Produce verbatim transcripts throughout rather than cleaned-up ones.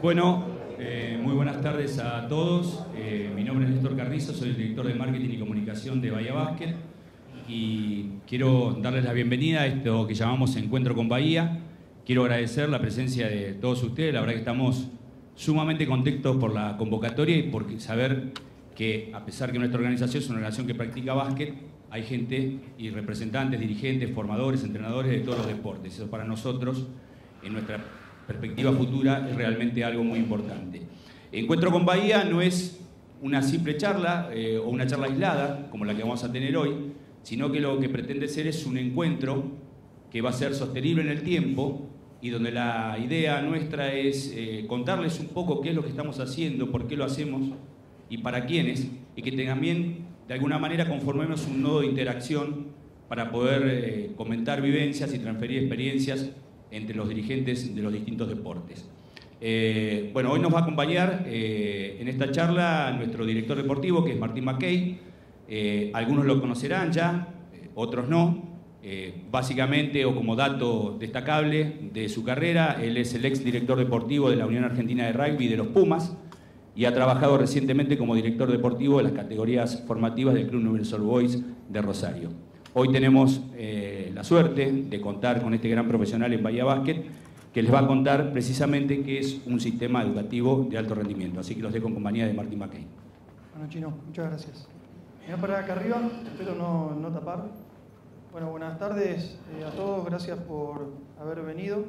Bueno, eh, muy buenas tardes a todos. Eh, mi nombre es Néstor Carrizo, soy el director de Marketing y Comunicación de Bahía Básquet y quiero darles la bienvenida a esto que llamamos Encuentro con Bahía. Quiero agradecer la presencia de todos ustedes, la verdad que estamos sumamente contentos por la convocatoria y por saber que, a pesar que nuestra organización es una organización que practica básquet, hay gente y representantes, dirigentes, formadores, entrenadores de todos los deportes. Eso para nosotros, en nuestra perspectiva futura, es realmente algo muy importante. Encuentro con Bahía no es una simple charla eh, o una charla aislada, como la que vamos a tener hoy, sino que lo que pretende ser es un encuentro que va a ser sostenible en el tiempo y donde la idea nuestra es eh, contarles un poco qué es lo que estamos haciendo, por qué lo hacemos y para quiénes, y que también de alguna manera conformemos un nodo de interacción para poder eh, comentar vivencias y transferir experiencias entre los dirigentes de los distintos deportes. Eh, bueno, hoy nos va a acompañar eh, en esta charla nuestro director deportivo, que es Martín McKay. Eh, algunos lo conocerán ya, eh, otros no. Eh, básicamente, o como dato destacable de su carrera, él es el ex director deportivo de la Unión Argentina de Rugby de los Pumas y ha trabajado recientemente como director deportivo de las categorías formativas del Club Universal Boys de Rosario. Hoy tenemos eh, la suerte de contar con este gran profesional en Bahía Básquet que les va a contar precisamente qué es un sistema educativo de alto rendimiento. Así que los dejo en compañía de Martín McKay. Bueno, Chino, muchas gracias. Voy a parar acá arriba, espero no, no tapar. Bueno, buenas tardes eh, a todos, gracias por haber venido.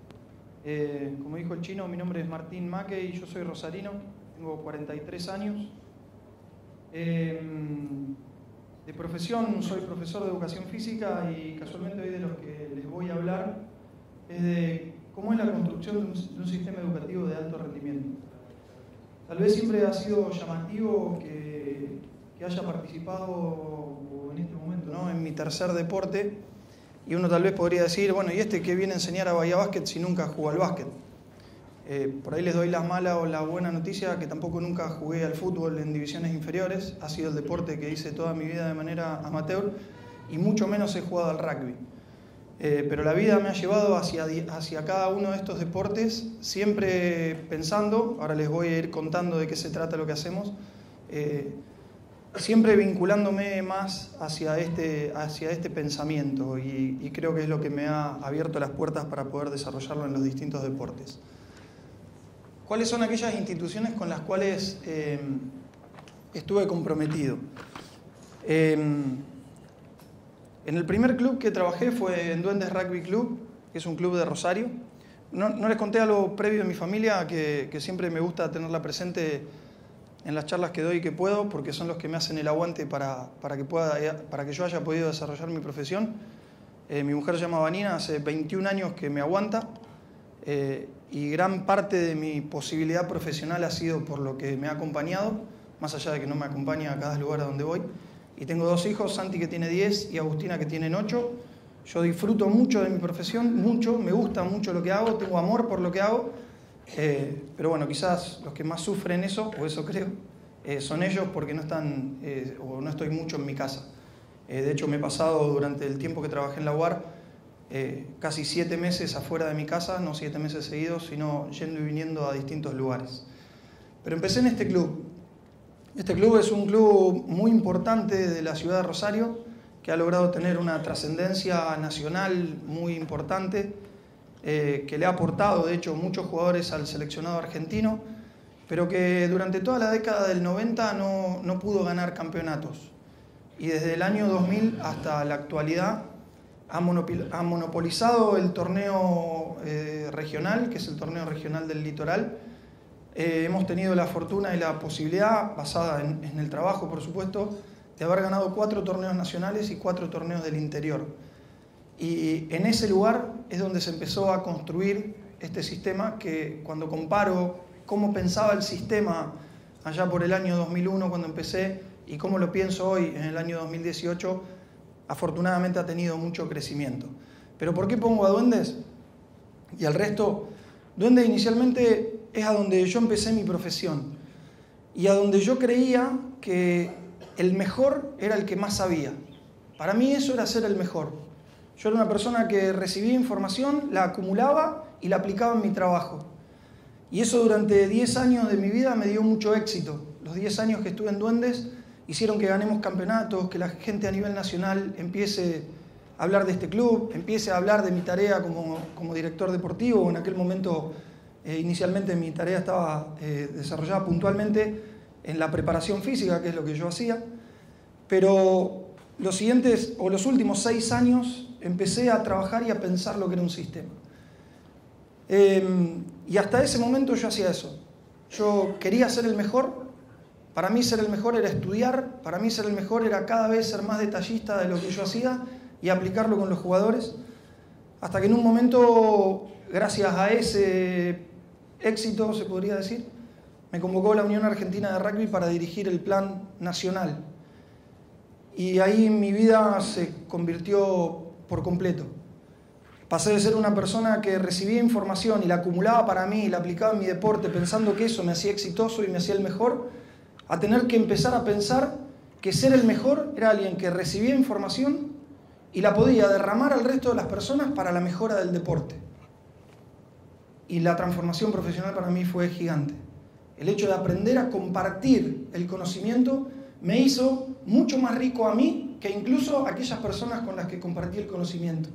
Eh, como dijo el Chino, mi nombre es Martín McKay, yo soy rosarino, tengo cuarenta y tres años. Eh, de profesión soy profesor de educación física y casualmente hoy de lo que les voy a hablar es de cómo es la construcción de un, de un sistema educativo de alto rendimiento. Tal vez siempre ha sido llamativo que, que haya participado en este momento, ¿no?, en mi tercer deporte, y uno tal vez podría decir, bueno, ¿y este qué viene a enseñar a Bahía Básquet si nunca jugó al básquet? Eh, por ahí les doy la mala o la buena noticia que tampoco nunca jugué al fútbol en divisiones inferiores, ha sido el deporte que hice toda mi vida de manera amateur y mucho menos he jugado al rugby. Eh, pero la vida me ha llevado hacia, hacia cada uno de estos deportes, siempre pensando, ahora les voy a ir contando de qué se trata lo que hacemos, eh, siempre vinculándome más hacia este, hacia este pensamiento y, y creo que es lo que me ha abierto las puertas para poder desarrollarlo en los distintos deportes. ¿Cuáles son aquellas instituciones con las cuales eh, estuve comprometido? Eh, en el primer club que trabajé fue en Duendes Rugby Club, que es un club de Rosario. No, no les conté algo previo de mi familia, que, que siempre me gusta tenerla presente en las charlas que doy y que puedo, porque son los que me hacen el aguante para, para, que, pueda, para que yo haya podido desarrollar mi profesión. Eh, mi mujer se llama Vanina, hace veintiún años que me aguanta. Eh, y gran parte de mi posibilidad profesional ha sido por lo que me ha acompañado, más allá de que no me acompaña a cada lugar a donde voy. Y tengo dos hijos, Santi que tiene diez y Agustina que tiene ocho. Yo disfruto mucho de mi profesión, mucho, me gusta mucho lo que hago, tengo amor por lo que hago, eh, pero bueno, quizás los que más sufren eso, o eso creo, eh, son ellos porque no están, eh, o no estoy mucho en mi casa. Eh, de hecho, me he pasado durante el tiempo que trabajé en la U A R Eh, casi siete meses afuera de mi casa, no siete meses seguidos, sino yendo y viniendo a distintos lugares. Pero empecé en este club. Este club es un club muy importante de la ciudad de Rosario, que ha logrado tener una trascendencia nacional muy importante, eh, que le ha aportado, de hecho, muchos jugadores al seleccionado argentino, pero que durante toda la década del noventa no, no pudo ganar campeonatos. Y desde el año dos mil hasta la actualidad ha monopolizado el torneo eh, regional, que es el torneo regional del litoral. Eh, hemos tenido la fortuna y la posibilidad, basada en, en el trabajo por supuesto, de haber ganado cuatro torneos nacionales y cuatro torneos del interior. Y en ese lugar es donde se empezó a construir este sistema que, cuando comparo cómo pensaba el sistema allá por el año dos mil uno cuando empecé y cómo lo pienso hoy en el año dos mil dieciocho, afortunadamente ha tenido mucho crecimiento. ¿Pero por qué pongo a Duendes y al resto? Duendes inicialmente es a donde yo empecé mi profesión y a donde yo creía que el mejor era el que más sabía. Para mí eso era ser el mejor. Yo era una persona que recibía información, la acumulaba y la aplicaba en mi trabajo. Y eso durante diez años de mi vida me dio mucho éxito. Los diez años que estuve en Duendes hicieron que ganemos campeonatos, que la gente a nivel nacional empiece a hablar de este club, empiece a hablar de mi tarea como, como director deportivo. En aquel momento, eh, inicialmente mi tarea estaba eh, desarrollada puntualmente en la preparación física, que es lo que yo hacía. Pero los siguientes, o los últimos seis años, empecé a trabajar y a pensar lo que era un sistema. Eh, y hasta ese momento yo hacía eso. Yo quería ser el mejor. Para mí ser el mejor era estudiar. Para mí ser el mejor era cada vez ser más detallista de lo que yo hacía y aplicarlo con los jugadores. Hasta que en un momento, gracias a ese éxito, se podría decir, me convocó la Unión Argentina de Rugby para dirigir el plan nacional. Y ahí mi vida se convirtió por completo. Pasé de ser una persona que recibía información y la acumulaba para mí y la aplicaba en mi deporte pensando que eso me hacía exitoso y me hacía el mejor, a tener que empezar a pensar que ser el mejor era alguien que recibía información y la podía derramar al resto de las personas para la mejora del deporte. Y la transformación profesional para mí fue gigante. El hecho de aprender a compartir el conocimiento me hizo mucho más rico a mí que incluso aquellas personas con las que compartí el conocimiento.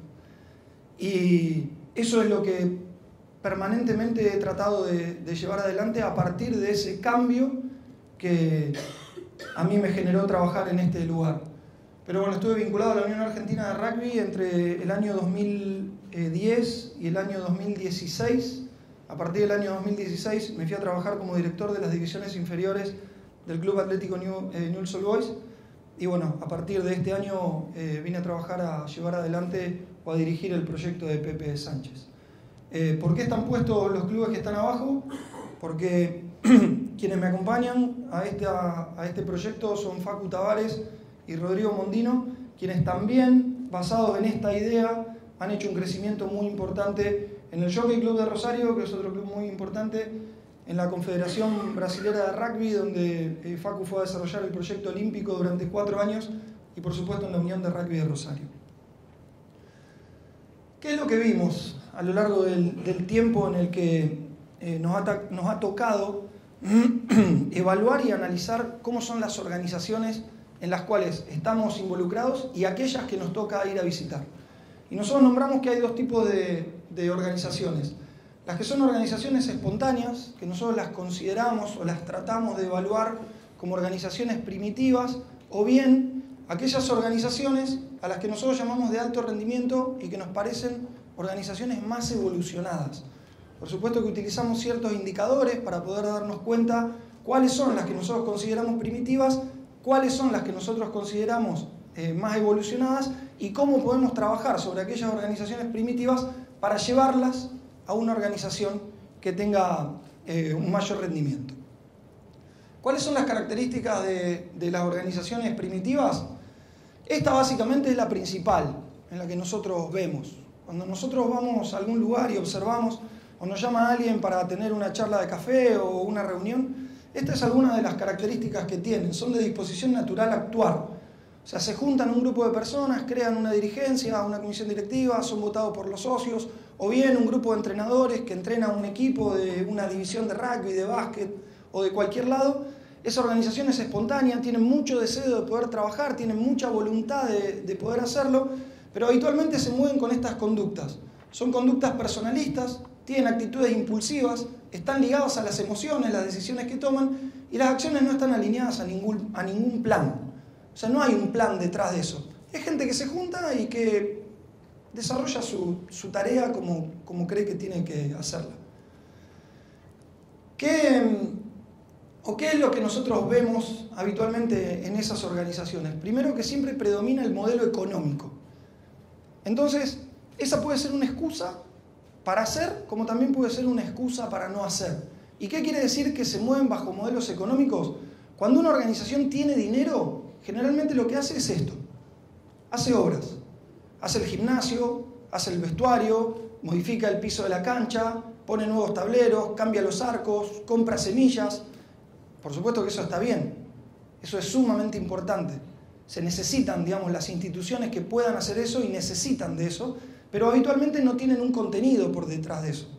Y eso es lo que permanentemente he tratado de, de llevar adelante a partir de ese cambio que a mí me generó trabajar en este lugar. Pero bueno, estuve vinculado a la Unión Argentina de Rugby entre el año dos mil diez y el año dos mil dieciséis. A partir del año dos mil dieciséis me fui a trabajar como director de las divisiones inferiores del Club Atlético New, eh, Newell's Old Boys. Y bueno, a partir de este año eh, vine a trabajar a llevar adelante o a dirigir el proyecto de Pepe Sánchez. Eh, ¿Por qué están puestos los clubes que están abajo? Porque quienes me acompañan a este, a, a este proyecto son Facu Tavares y Rodrigo Mondino, quienes también, basados en esta idea, han hecho un crecimiento muy importante en el Jockey Club de Rosario, que es otro club muy importante, en la Confederación Brasilera de Rugby, donde eh, Facu fue a desarrollar el proyecto olímpico durante cuatro años, y por supuesto en la Unión de Rugby de Rosario. ¿Qué es lo que vimos a lo largo del, del tiempo en el que eh, nos, ha, nos ha tocado evaluar y analizar cómo son las organizaciones en las cuales estamos involucrados y aquellas que nos toca ir a visitar? Y nosotros nombramos que hay dos tipos de, de organizaciones. Las que son organizaciones espontáneas, que nosotros las consideramos o las tratamos de evaluar como organizaciones primitivas, o bien aquellas organizaciones a las que nosotros llamamos de alto rendimiento y que nos parecen organizaciones más evolucionadas. Por supuesto que utilizamos ciertos indicadores para poder darnos cuenta cuáles son las que nosotros consideramos primitivas, cuáles son las que nosotros consideramos eh, más evolucionadas y cómo podemos trabajar sobre aquellas organizaciones primitivas para llevarlas a una organización que tenga eh, un mayor rendimiento. ¿Cuáles son las características de, de las organizaciones primitivas? Esta básicamente es la principal en la que nosotros vemos. Cuando nosotros vamos a algún lugar y observamos o nos llama alguien para tener una charla de café o una reunión, esta es alguna de las características que tienen. Son de disposición natural a actuar. O sea, se juntan un grupo de personas, crean una dirigencia, una comisión directiva, son votados por los socios, o bien un grupo de entrenadores que entrena a un equipo de una división de rugby, de básquet o de cualquier lado. Esa organización es espontánea, tienen mucho deseo de poder trabajar, tienen mucha voluntad de, de poder hacerlo, pero habitualmente se mueven con estas conductas. Son conductas personalistas, tienen actitudes impulsivas, están ligadas a las emociones, las decisiones que toman, y las acciones no están alineadas a ningún, a ningún plan. O sea, no hay un plan detrás de eso. Es gente que se junta y que desarrolla su, su tarea como, como cree que tiene que hacerla. ¿Qué, o qué es lo que nosotros vemos habitualmente en esas organizaciones? Primero, que siempre predomina el modelo económico. Entonces, esa puede ser una excusa para hacer, como también puede ser una excusa para no hacer. ¿Y qué quiere decir que se mueven bajo modelos económicos? Cuando una organización tiene dinero, generalmente lo que hace es esto. Hace obras. Hace el gimnasio, hace el vestuario, modifica el piso de la cancha, pone nuevos tableros, cambia los arcos, compra semillas. Por supuesto que eso está bien. Eso es sumamente importante. Se necesitan, digamos, las instituciones que puedan hacer eso y necesitan de eso, pero habitualmente no tienen un contenido por detrás de eso.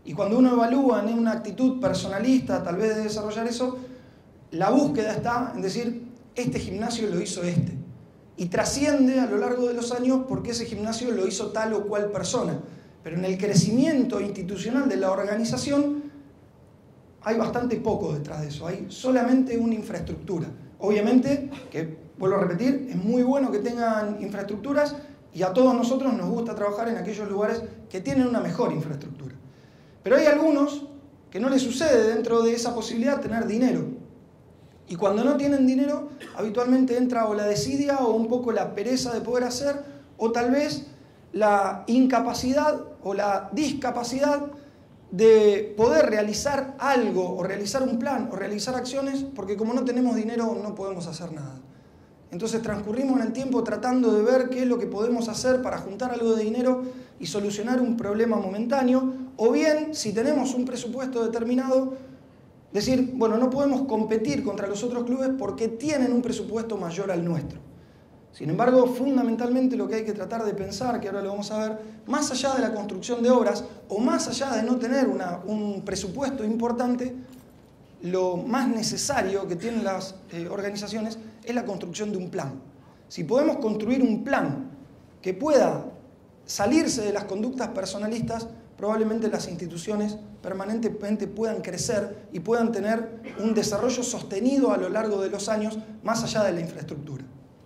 Y cuando uno evalúa en una actitud personalista, tal vez de desarrollar eso, la búsqueda está en decir, este gimnasio lo hizo este. Y trasciende a lo largo de los años porque ese gimnasio lo hizo tal o cual persona. Pero en el crecimiento institucional de la organización hay bastante poco detrás de eso. Hay solamente una infraestructura. Obviamente, que vuelvo a repetir, es muy bueno que tengan infraestructuras y a todos nosotros nos gusta trabajar en aquellos lugares que tienen una mejor infraestructura. Pero hay algunos que no les sucede dentro de esa posibilidad tener dinero. Y cuando no tienen dinero, habitualmente entra o la desidia o un poco la pereza de poder hacer, o tal vez la incapacidad o la discapacidad de poder realizar algo, o realizar un plan, o realizar acciones, porque como no tenemos dinero no podemos hacer nada. Entonces transcurrimos en el tiempo tratando de ver qué es lo que podemos hacer para juntar algo de dinero y solucionar un problema momentáneo, o bien, si tenemos un presupuesto determinado, decir, bueno, no podemos competir contra los otros clubes porque tienen un presupuesto mayor al nuestro. Sin embargo, fundamentalmente lo que hay que tratar de pensar, que ahora lo vamos a ver, más allá de la construcción de obras o más allá de no tener una, un presupuesto importante, lo más necesario que tienen las eh, organizaciones es la construcción de un plan. Si podemos construir un plan que pueda salirse de las conductas personalistas, probablemente las instituciones permanentemente puedan crecer y puedan tener un desarrollo sostenido a lo largo de los años, más allá de la infraestructura.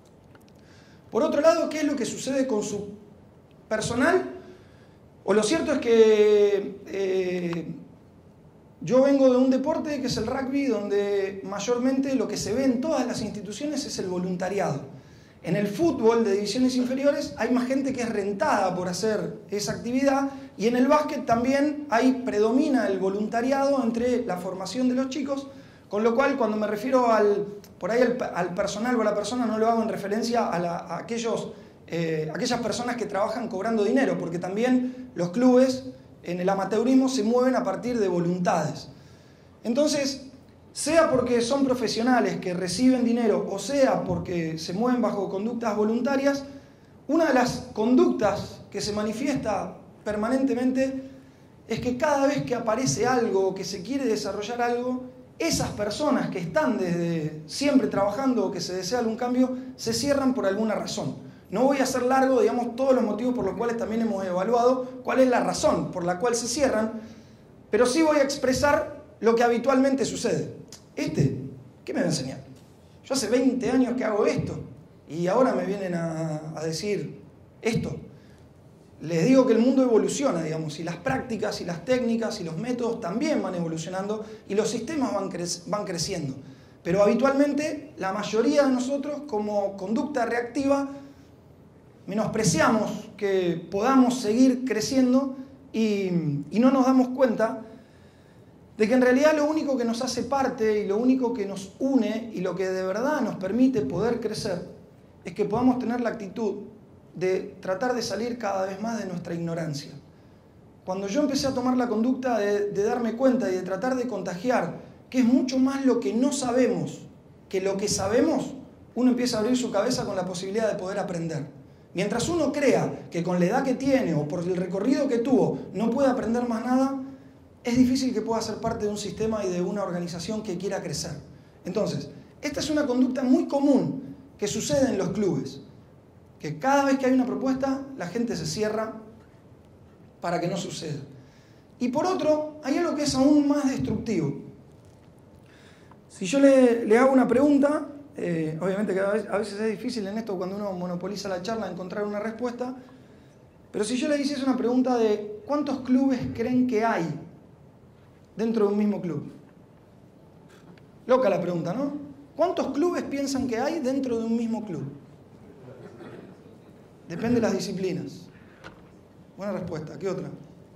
Por otro lado, ¿qué es lo que sucede con su personal? O lo cierto es que eh, yo vengo de un deporte que es el rugby, donde mayormente lo que se ve en todas las instituciones es el voluntariado. En el fútbol de divisiones inferiores hay más gente que es rentada por hacer esa actividad, y en el básquet también hay, predomina el voluntariado entre la formación de los chicos, con lo cual cuando me refiero al, por ahí al, al personal o a la persona no lo hago en referencia a, la, a aquellos, eh, aquellas personas que trabajan cobrando dinero, porque también los clubes en el amateurismo se mueven a partir de voluntades. Entonces, sea porque son profesionales que reciben dinero o sea porque se mueven bajo conductas voluntarias, una de las conductas que se manifiesta permanentemente es que cada vez que aparece algo o que se quiere desarrollar algo, esas personas que están desde siempre trabajando o que se desea algún cambio, se cierran por alguna razón. No voy a hacer largo, digamos, todos los motivos por los cuales también hemos evaluado cuál es la razón por la cual se cierran, pero sí voy a expresar lo que habitualmente sucede. Este, ¿qué me va a enseñar? Yo hace veinte años que hago esto y ahora me vienen a, a decir esto. Les digo que el mundo evoluciona, digamos, y las prácticas y las técnicas y los métodos también van evolucionando y los sistemas van, cre van creciendo. Pero habitualmente la mayoría de nosotros, como conducta reactiva, menospreciamos que podamos seguir creciendo y, y no nos damos cuenta de que en realidad lo único que nos hace parte y lo único que nos une y lo que de verdad nos permite poder crecer es que podamos tener la actitud de tratar de salir cada vez más de nuestra ignorancia. Cuando yo empecé a tomar la conducta de, de darme cuenta y de tratar de contagiar que es mucho más lo que no sabemos que lo que sabemos, uno empieza a abrir su cabeza con la posibilidad de poder aprender. Mientras uno crea que con la edad que tiene o por el recorrido que tuvo no puede aprender más nada, es difícil que pueda ser parte de un sistema y de una organización que quiera crecer. Entonces, esta es una conducta muy común que sucede en los clubes, que cada vez que hay una propuesta, la gente se cierra para que no suceda. Y por otro, hay algo que es aún más destructivo. Si yo le, le hago una pregunta, eh, obviamente cada vez, a veces es difícil en esto cuando uno monopoliza la charla encontrar una respuesta, pero si yo le hiciese una pregunta de ¿cuántos clubes creen que hay dentro de un mismo club? Loca la pregunta, ¿no? ¿Cuántos clubes piensan que hay dentro de un mismo club? Depende de las disciplinas. Buena respuesta. ¿Qué otra?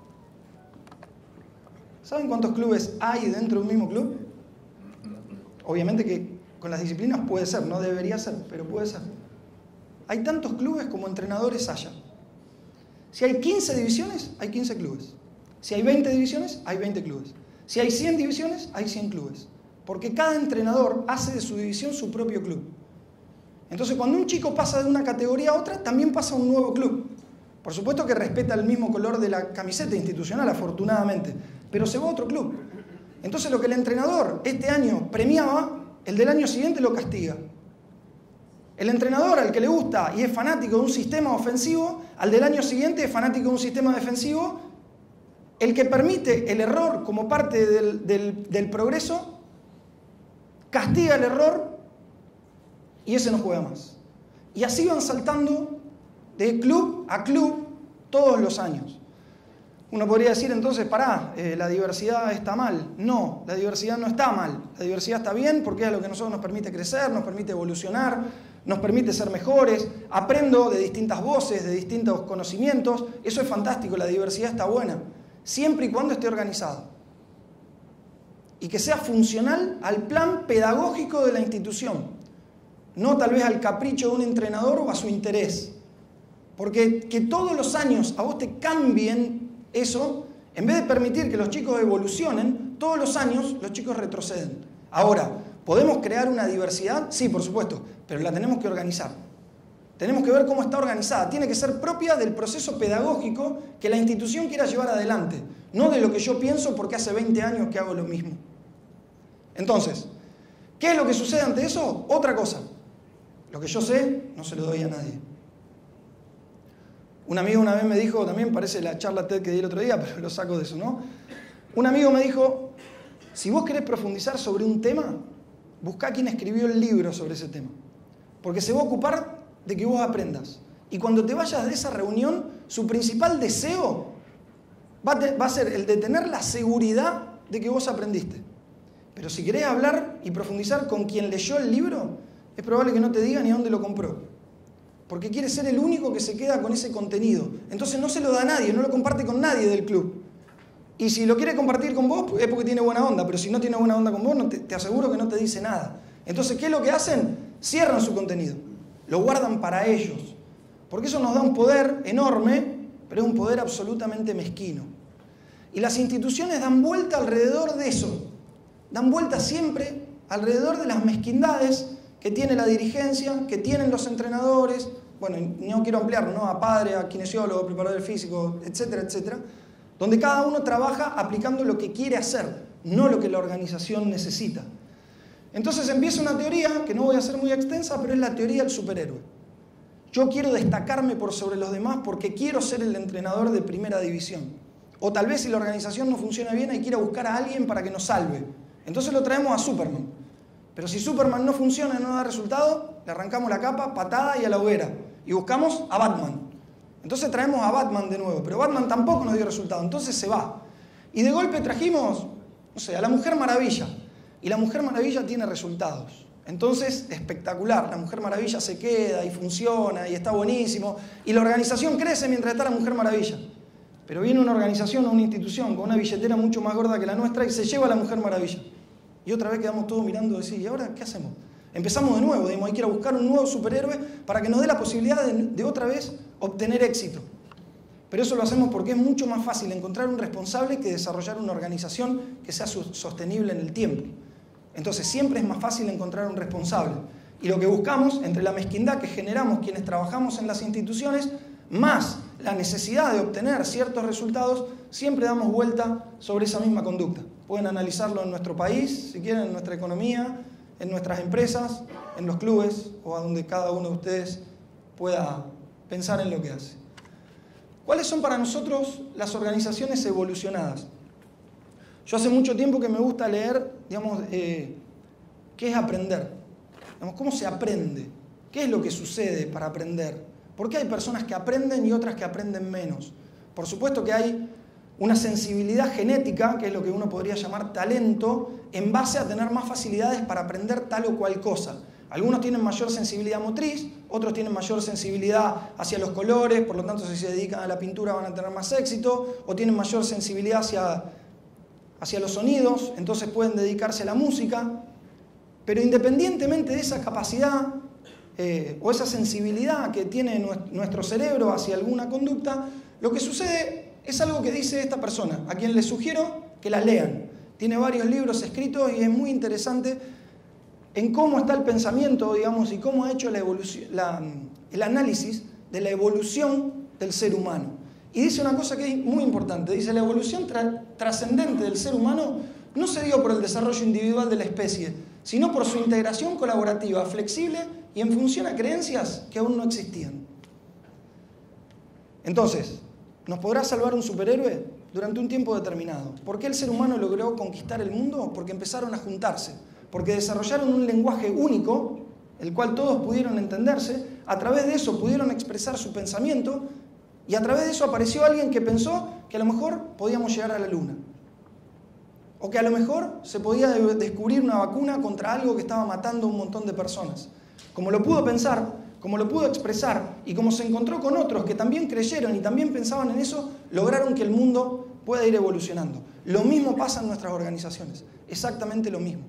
¿Saben cuántos clubes hay dentro de un mismo club? Obviamente que con las disciplinas puede ser, no debería ser, pero puede ser. Hay tantos clubes como entrenadores haya. Si hay quince divisiones, hay quince clubes. Si hay veinte divisiones, hay veinte clubes. Si hay cien divisiones, hay cien clubes. Porque cada entrenador hace de su división su propio club. Entonces, cuando un chico pasa de una categoría a otra, también pasa a un nuevo club. Por supuesto que respeta el mismo color de la camiseta institucional, afortunadamente. pero se va a otro club. Entonces lo que el entrenador este año premiaba, el del año siguiente lo castiga. El entrenador al que le gusta y es fanático de un sistema ofensivo, al del año siguiente es fanático de un sistema defensivo. El que permite el error como parte del, del, del progreso, castiga el error y ese no juega más. Y así van saltando de club a club todos los años. Uno podría decir entonces, pará, eh, la diversidad está mal. No, la diversidad no está mal. La diversidad está bien porque es lo que a nosotros nos permite crecer, nos permite evolucionar, nos permite ser mejores. Aprendo de distintas voces, de distintos conocimientos. Eso es fantástico, la diversidad está buena. Siempre y cuando esté organizado. Y que sea funcional al plan pedagógico de la institución. No tal vez al capricho de un entrenador o a su interés. Porque que todos los años a vos te cambien eso, en vez de permitir que los chicos evolucionen, todos los años los chicos retroceden. Ahora, ¿podemos crear una diversidad? Sí, por supuesto, pero la tenemos que organizar. Tenemos que ver cómo está organizada. Tiene que ser propia del proceso pedagógico que la institución quiera llevar adelante, no de lo que yo pienso porque hace veinte años que hago lo mismo. Entonces, ¿qué es lo que sucede ante eso? Otra cosa. Lo que yo sé, no se lo doy a nadie. Un amigo una vez me dijo, también parece la charla TED que di el otro día, pero lo saco de eso, ¿no? Un amigo me dijo, si vos querés profundizar sobre un tema, buscá quién escribió el libro sobre ese tema. Porque se va a ocupar de que vos aprendas. Y cuando te vayas de esa reunión, su principal deseo va a, te, va a ser el de tener la seguridad de que vos aprendiste. Pero si querés hablar y profundizar con quien leyó el libro, es probable que no te diga ni a dónde lo compró. Porque quiere ser el único que se queda con ese contenido. Entonces no se lo da a nadie, no lo comparte con nadie del club. Y si lo quiere compartir con vos es porque tiene buena onda, pero si no tiene buena onda con vos, no te, te aseguro que no te dice nada. Entonces, ¿qué es lo que hacen? Cierran su contenido. Lo guardan para ellos. Porque eso nos da un poder enorme, pero es un poder absolutamente mezquino. Y las instituciones dan vuelta alrededor de eso. Dan vuelta siempre alrededor de las mezquindades que tiene la dirigencia, que tienen los entrenadores, bueno, no quiero ampliarlo, ¿no? A padre, a kinesiólogo, preparador físico, etcétera, etcétera, donde cada uno trabaja aplicando lo que quiere hacer, no lo que la organización necesita. Entonces empieza una teoría, que no voy a hacer muy extensa, pero es la teoría del superhéroe. Yo quiero destacarme por sobre los demás porque quiero ser el entrenador de primera división. O tal vez si la organización no funciona bien hay que ir a buscar a alguien para que nos salve. Entonces lo traemos a Superman. Pero si Superman no funciona y no da resultado, le arrancamos la capa, patada y a la hoguera. Y buscamos a Batman. Entonces traemos a Batman de nuevo. Pero Batman tampoco nos dio resultado. Entonces se va. Y de golpe trajimos, no sé, a la Mujer Maravilla. Y la Mujer Maravilla tiene resultados. Entonces, espectacular. La Mujer Maravilla se queda y funciona y está buenísimo. Y la organización crece mientras está la Mujer Maravilla. Pero viene una organización o una institución con una billetera mucho más gorda que la nuestra y se lleva a la Mujer Maravilla. Y otra vez quedamos todos mirando y decir, ¿y ahora qué hacemos? Empezamos de nuevo, digamos, hay que ir a buscar un nuevo superhéroe para que nos dé la posibilidad de, de otra vez obtener éxito. Pero eso lo hacemos porque es mucho más fácil encontrar un responsable que desarrollar una organización que sea sostenible en el tiempo. Entonces siempre es más fácil encontrar un responsable. Y lo que buscamos, entre la mezquindad que generamos quienes trabajamos en las instituciones, más la necesidad de obtener ciertos resultados, siempre damos vuelta sobre esa misma conducta. Pueden analizarlo en nuestro país, si quieren, en nuestra economía, en nuestras empresas, en los clubes o a donde cada uno de ustedes pueda pensar en lo que hace. ¿Cuáles son para nosotros las organizaciones evolucionadas? Yo hace mucho tiempo que me gusta leer, digamos, eh, qué es aprender. Digamos, ¿cómo se aprende? ¿Qué es lo que sucede para aprender? ¿Por qué hay personas que aprenden y otras que aprenden menos? Por supuesto que hay una sensibilidad genética, que es lo que uno podría llamar talento, en base a tener más facilidades para aprender tal o cual cosa. Algunos tienen mayor sensibilidad motriz, otros tienen mayor sensibilidad hacia los colores, por lo tanto si se dedican a la pintura van a tener más éxito, o tienen mayor sensibilidad hacia, hacia los sonidos, entonces pueden dedicarse a la música. Pero independientemente de esa capacidad eh, o esa sensibilidad que tiene nuestro cerebro hacia alguna conducta, lo que sucede es algo que dice esta persona, a quien les sugiero que la lean. Tiene varios libros escritos y es muy interesante en cómo está el pensamiento, digamos, y cómo ha hecho la evolución, la, el análisis de la evolución del ser humano. y dice una cosa que es muy importante. Dice, la evolución tra- trascendente del ser humano no se dio por el desarrollo individual de la especie, sino por su integración colaborativa, flexible y en función a creencias que aún no existían. Entonces, ¿nos podrá salvar un superhéroe? Durante un tiempo determinado. ¿Por qué el ser humano logró conquistar el mundo? Porque empezaron a juntarse, porque desarrollaron un lenguaje único, el cual todos pudieron entenderse, a través de eso pudieron expresar su pensamiento, y a través de eso apareció alguien que pensó que a lo mejor podíamos llegar a la luna, o que a lo mejor se podía descubrir una vacuna contra algo que estaba matando a un montón de personas. Como lo pudo pensar, como lo pudo expresar, y como se encontró con otros que también creyeron y también pensaban en eso, lograron que el mundo pueda ir evolucionando. Lo mismo pasa en nuestras organizaciones, exactamente lo mismo.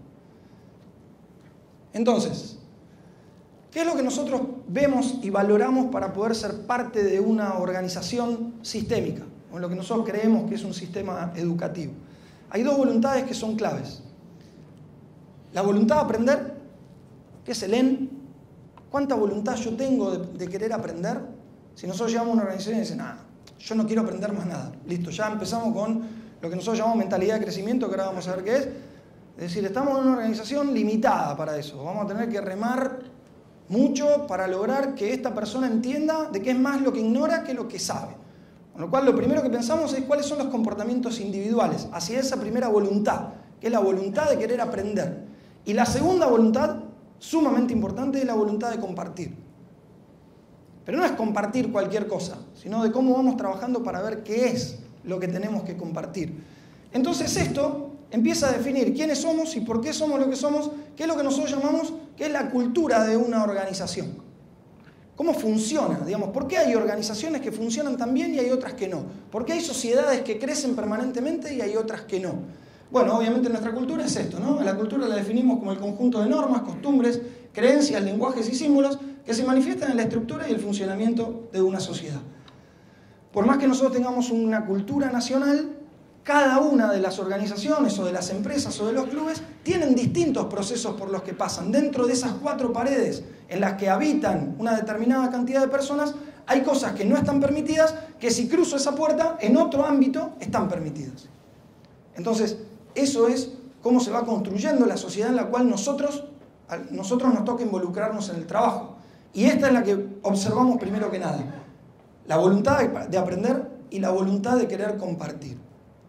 Entonces, ¿qué es lo que nosotros vemos y valoramos para poder ser parte de una organización sistémica, o en lo que nosotros creemos que es un sistema educativo? Hay dos voluntades que son claves. La voluntad de aprender, que es el en. ¿Cuánta voluntad yo tengo de, de querer aprender? Si nosotros llegamos a una organización y dicen, ah, yo no quiero aprender más nada. Listo, ya empezamos con lo que nosotros llamamos mentalidad de crecimiento, que ahora vamos a ver qué es. Es decir, estamos en una organización limitada para eso. Vamos a tener que remar mucho para lograr que esta persona entienda de qué es más lo que ignora que lo que sabe. Con lo cual, lo primero que pensamos es cuáles son los comportamientos individuales hacia esa primera voluntad, que es la voluntad de querer aprender. Y la segunda voluntad, sumamente importante, es la voluntad de compartir. Pero no es compartir cualquier cosa, sino de cómo vamos trabajando para ver qué es lo que tenemos que compartir. Entonces esto empieza a definir quiénes somos y por qué somos lo que somos, qué es lo que nosotros llamamos que es la cultura de una organización. ¿Cómo funciona? Digamos, ¿por qué hay organizaciones que funcionan tan bien y hay otras que no? ¿Por qué hay sociedades que crecen permanentemente y hay otras que no? Bueno, obviamente nuestra cultura es esto, ¿no? La cultura la definimos como el conjunto de normas, costumbres, creencias, lenguajes y símbolos que se manifiestan en la estructura y el funcionamiento de una sociedad. Por más que nosotros tengamos una cultura nacional, cada una de las organizaciones o de las empresas o de los clubes tienen distintos procesos por los que pasan. Dentro de esas cuatro paredes en las que habitan una determinada cantidad de personas, hay cosas que no están permitidas, que si cruzo esa puerta, en otro ámbito están permitidas. Entonces, eso es cómo se va construyendo la sociedad en la cual nosotros, a nosotros nos toca involucrarnos en el trabajo. Y esta es la que observamos primero que nada. La voluntad de aprender y la voluntad de querer compartir.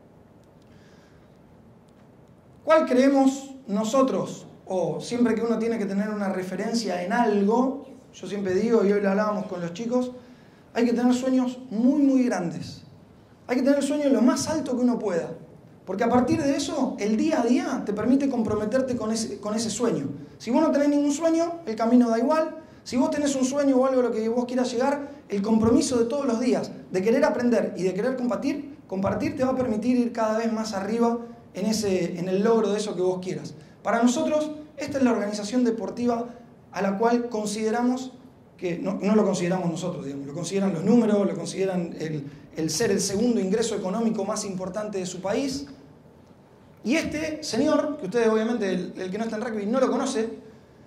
¿Cuál creemos nosotros? O siempre que uno tiene que tener una referencia en algo, yo siempre digo, y hoy lo hablábamos con los chicos, hay que tener sueños muy, muy grandes. Hay que tener sueños lo más alto que uno pueda. Porque a partir de eso, el día a día te permite comprometerte con ese, con ese sueño. Si vos no tenés ningún sueño, el camino da igual. Si vos tenés un sueño o algo a lo que vos quieras llegar, el compromiso de todos los días, de querer aprender y de querer compartir, compartir te va a permitir ir cada vez más arriba en, ese, en el logro de eso que vos quieras. Para nosotros, esta es la organización deportiva a la cual consideramos que, no, no lo consideramos nosotros, digamos, lo consideran los números, lo consideran el, el ser el segundo ingreso económico más importante de su país. Y este señor, que ustedes obviamente, el, el que no está en rugby no lo conoce,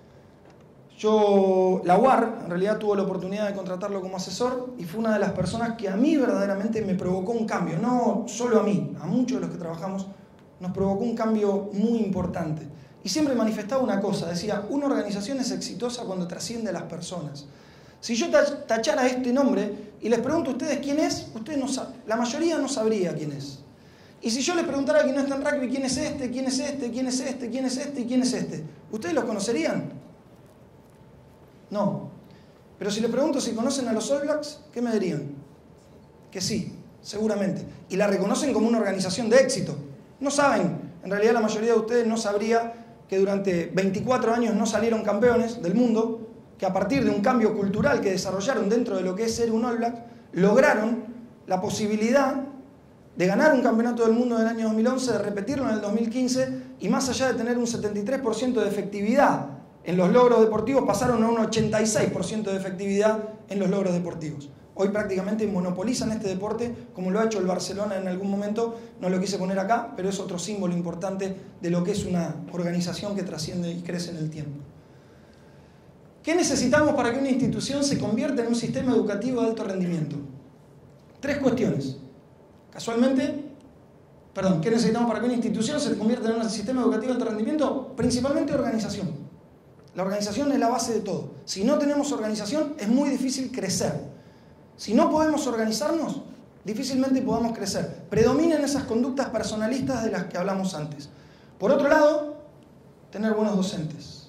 yo, la U A R, en realidad tuvo la oportunidad de contratarlo como asesor y fue una de las personas que a mí verdaderamente me provocó un cambio, no solo a mí, a muchos de los que trabajamos, nos provocó un cambio muy importante. Y siempre manifestaba una cosa, decía, una organización es exitosa cuando trasciende a las personas. Si yo tachara este nombre y les pregunto a ustedes quién es, ustedes no saben, la mayoría no sabría quién es. Y si yo les preguntara a quien no está en rugby quién es este, quién es este, quién es este, quién es este y quién es este, ¿ustedes los conocerían? No. Pero si les pregunto si conocen a los All Blacks, ¿qué me dirían? Que sí, seguramente. Y la reconocen como una organización de éxito. No saben, en realidad la mayoría de ustedes no sabría que durante veinticuatro años no salieron campeones del mundo, que a partir de un cambio cultural que desarrollaron dentro de lo que es ser un All Black, lograron la posibilidad de ganar un campeonato del mundo en el año dos mil once, de repetirlo en el dos mil quince, y más allá de tener un setenta y tres por ciento de efectividad en los logros deportivos, pasaron a un ochenta y seis por ciento de efectividad en los logros deportivos. Hoy prácticamente monopolizan este deporte, como lo ha hecho el Barcelona en algún momento, no lo quise poner acá, pero es otro símbolo importante de lo que es una organización que trasciende y crece en el tiempo. ¿Qué necesitamos para que una institución se convierta en un sistema educativo de alto rendimiento? Tres cuestiones. Casualmente, perdón, ¿qué necesitamos para que una institución se convierta en un sistema educativo de alto rendimiento? Principalmente organización. La organización es la base de todo. Si no tenemos organización, es muy difícil crecer. Si no podemos organizarnos, difícilmente podamos crecer. Predominan esas conductas personalistas de las que hablamos antes. Por otro lado, tener buenos docentes.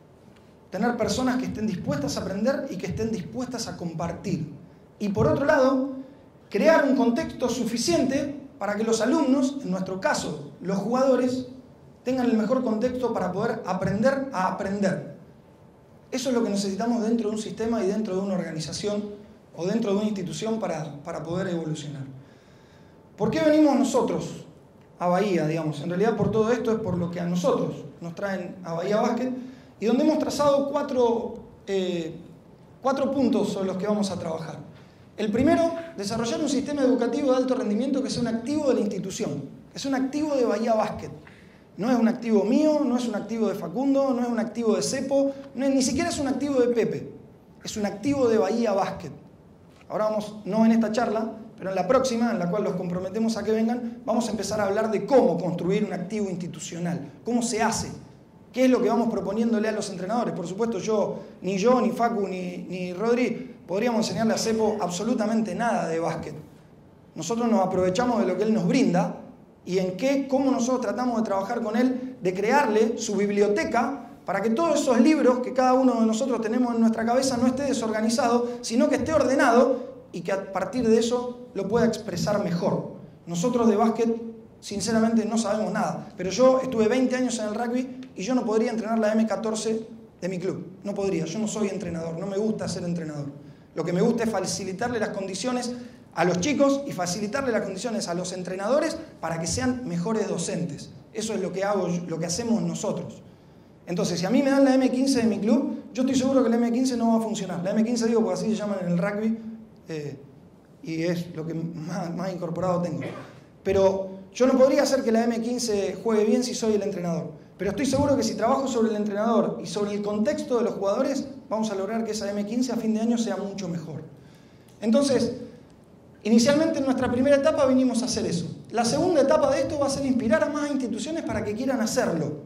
Tener personas que estén dispuestas a aprender y que estén dispuestas a compartir. Y por otro lado, crear un contexto suficiente para que los alumnos, en nuestro caso, los jugadores, tengan el mejor contexto para poder aprender a aprender. Eso es lo que necesitamos dentro de un sistema y dentro de una organización o dentro de una institución para, para poder evolucionar. ¿Por qué venimos nosotros a Bahía, digamos? En realidad por todo esto es por lo que a nosotros nos traen a Bahía Básquet y donde hemos trazado cuatro, eh, cuatro puntos sobre los que vamos a trabajar. El primero, desarrollar un sistema educativo de alto rendimiento que sea un activo de la institución, que sea un activo de Bahía Básquet. No es un activo mío, no es un activo de Facundo, no es un activo de Cepo, no es, ni siquiera es un activo de Pepe. Es un activo de Bahía Básquet. Ahora vamos, no en esta charla, pero en la próxima, en la cual los comprometemos a que vengan, vamos a empezar a hablar de cómo construir un activo institucional, cómo se hace, qué es lo que vamos proponiéndole a los entrenadores. Por supuesto, yo, ni yo, ni Facu, ni, ni Rodri, podríamos enseñarle a Cepo absolutamente nada de básquet. Nosotros nos aprovechamos de lo que él nos brinda y en qué, cómo nosotros tratamos de trabajar con él, de crearle su biblioteca para que todos esos libros que cada uno de nosotros tenemos en nuestra cabeza no esté desorganizado, sino que esté ordenado y que a partir de eso lo pueda expresar mejor. Nosotros de básquet, sinceramente, no sabemos nada, pero yo estuve veinte años en el rugby y yo no podría entrenar la eme catorce de mi club. No podría, yo no soy entrenador, no me gusta ser entrenador. Lo que me gusta es facilitarle las condiciones a los chicos y facilitarle las condiciones a los entrenadores para que sean mejores docentes. Eso es lo que hago, lo que hacemos nosotros. Entonces, si a mí me dan la eme quince de mi club, yo estoy seguro que la eme quince no va a funcionar. La eme quince, digo, porque así se llaman en el rugby, eh, y es lo que más, más incorporado tengo. Pero yo no podría hacer que la eme quince juegue bien si soy el entrenador. Pero estoy seguro que si trabajo sobre el entrenador y sobre el contexto de los jugadores, vamos a lograr que esa eme quince a fin de año sea mucho mejor. Entonces, inicialmente en nuestra primera etapa vinimos a hacer eso. La segunda etapa de esto va a ser inspirar a más instituciones para que quieran hacerlo.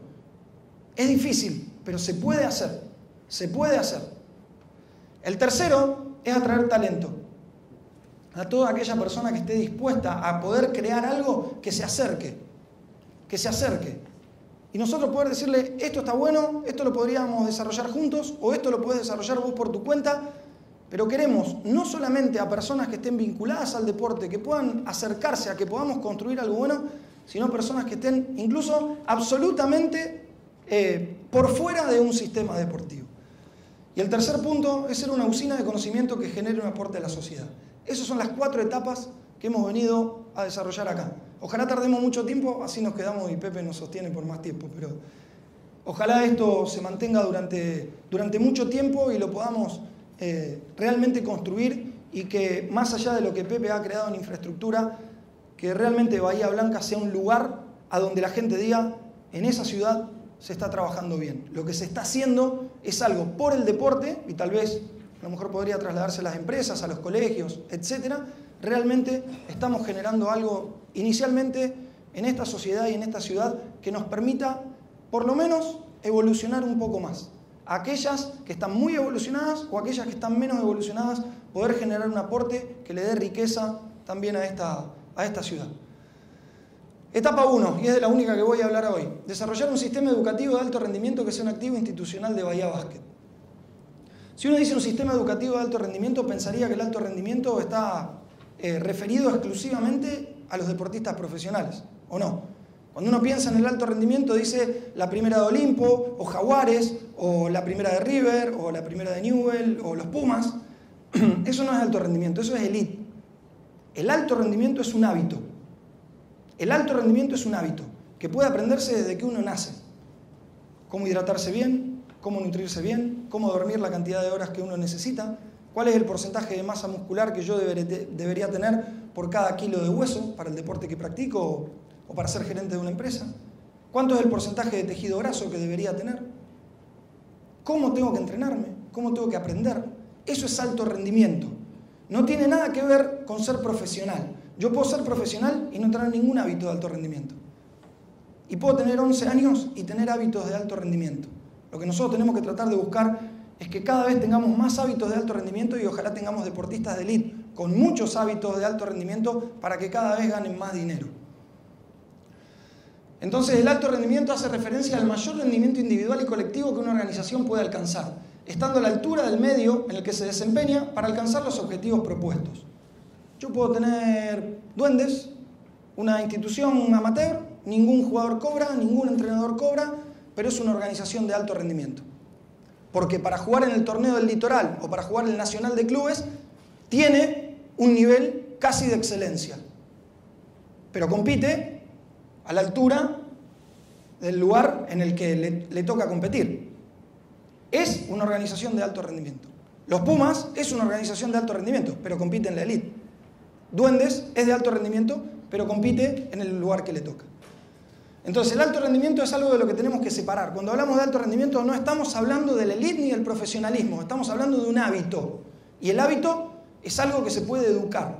Es difícil, pero se puede hacer. Se puede hacer. El tercero es atraer talento. A toda aquella persona que esté dispuesta a poder crear algo que se acerque. Que se acerque. Y nosotros poder decirle, esto está bueno, esto lo podríamos desarrollar juntos, o esto lo puedes desarrollar vos por tu cuenta, pero queremos no solamente a personas que estén vinculadas al deporte, que puedan acercarse a que podamos construir algo bueno, sino personas que estén incluso absolutamente eh, por fuera de un sistema deportivo. Y el tercer punto es ser una usina de conocimiento que genere un aporte a la sociedad. Esas son las cuatro etapas que hemos venido a desarrollar acá. Ojalá tardemos mucho tiempo, así nos quedamos y Pepe nos sostiene por más tiempo, pero ojalá esto se mantenga durante, durante mucho tiempo y lo podamos eh, realmente construir y que más allá de lo que Pepe ha creado en infraestructura, que realmente Bahía Blanca sea un lugar a donde la gente diga, en esa ciudad se está trabajando bien. Lo que se está haciendo es algo por el deporte y tal vez a lo mejor podría trasladarse a las empresas, a los colegios, etcétera. Realmente estamos generando algo inicialmente en esta sociedad y en esta ciudad que nos permita, por lo menos, evolucionar un poco más. Aquellas que están muy evolucionadas o aquellas que están menos evolucionadas, poder generar un aporte que le dé riqueza también a esta, a esta ciudad. Etapa uno, y es de la única que voy a hablar hoy. Desarrollar un sistema educativo de alto rendimiento que sea un activo institucional de Bahía Básquet. Si uno dice un sistema educativo de alto rendimiento, pensaría que el alto rendimiento está eh, referido exclusivamente a los deportistas profesionales, ¿o no? Cuando uno piensa en el alto rendimiento, dice la primera de Olimpo, o Jaguares, o la primera de River, o la primera de Newell, o los Pumas. Eso no es alto rendimiento, eso es elite. El alto rendimiento es un hábito. El alto rendimiento es un hábito que puede aprenderse desde que uno nace. Cómo hidratarse bien, cómo nutrirse bien, cómo dormir la cantidad de horas que uno necesita, cuál es el porcentaje de masa muscular que yo debería tener por cada kilo de hueso para el deporte que practico o, o para ser gerente de una empresa, cuánto es el porcentaje de tejido graso que debería tener, cómo tengo que entrenarme, cómo tengo que aprender. Eso es alto rendimiento. no tiene nada que ver con ser profesional. Yo puedo ser profesional y no tener ningún hábito de alto rendimiento. Y puedo tener once años y tener hábitos de alto rendimiento. Lo que nosotros tenemos que tratar de buscar es que cada vez tengamos más hábitos de alto rendimiento y ojalá tengamos deportistas de élite con muchos hábitos de alto rendimiento para que cada vez ganen más dinero. Entonces, el alto rendimiento hace referencia al mayor rendimiento individual y colectivo que una organización puede alcanzar, estando a la altura del medio en el que se desempeña para alcanzar los objetivos propuestos. Yo puedo tener duendes, una institución amateur, ningún jugador cobra, ningún entrenador cobra, pero es una organización de alto rendimiento. Porque para jugar en el torneo del litoral o para jugar en el nacional de clubes, tiene un nivel casi de excelencia. Pero compite a la altura del lugar en el que le, le toca competir. Es una organización de alto rendimiento. Los Pumas es una organización de alto rendimiento, pero compite en la elite. Duendes es de alto rendimiento, pero compite en el lugar que le toca. Entonces, el alto rendimiento es algo de lo que tenemos que separar. Cuando hablamos de alto rendimiento no estamos hablando de la elite ni del profesionalismo, estamos hablando de un hábito. Y el hábito es algo que se puede educar.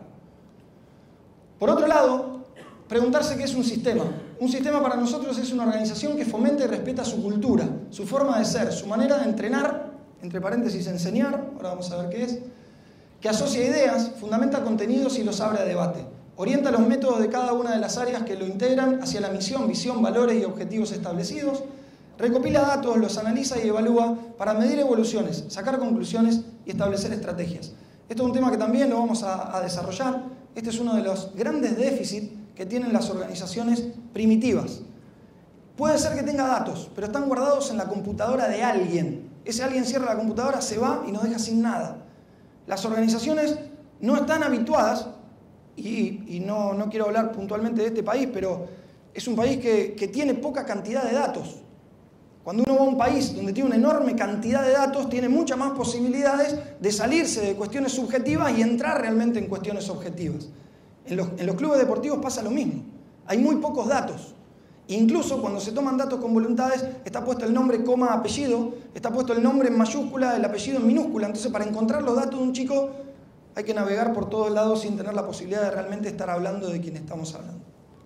Por otro lado, preguntarse qué es un sistema. Un sistema para nosotros es una organización que fomenta y respeta su cultura, su forma de ser, su manera de entrenar, entre paréntesis enseñar, ahora vamos a ver qué es, que asocia ideas, fundamenta contenidos y los abre a debate. Orienta los métodos de cada una de las áreas que lo integran hacia la misión, visión, valores y objetivos establecidos. Recopila datos, los analiza y evalúa para medir evoluciones, sacar conclusiones y establecer estrategias. Esto es un tema que también lo vamos a, a desarrollar. Este es uno de los grandes déficits que tienen las organizaciones primitivas. Puede ser que tenga datos, pero están guardados en la computadora de alguien. Ese alguien cierra la computadora, se va y nos deja sin nada. Las organizaciones no están habituadas, y, y no, no quiero hablar puntualmente de este país, pero es un país que, que tiene poca cantidad de datos. Cuando uno va a un país donde tiene una enorme cantidad de datos, tiene muchas más posibilidades de salirse de cuestiones subjetivas y entrar realmente en cuestiones objetivas. En los, en los clubes deportivos pasa lo mismo. Hay muy pocos datos. Incluso cuando se toman datos con voluntades, está puesto el nombre, coma, apellido, está puesto el nombre en mayúscula, el apellido en minúscula. Entonces, para encontrar los datos de un chico, hay que navegar por todos lados sin tener la posibilidad de realmente estar hablando de quién estamos hablando.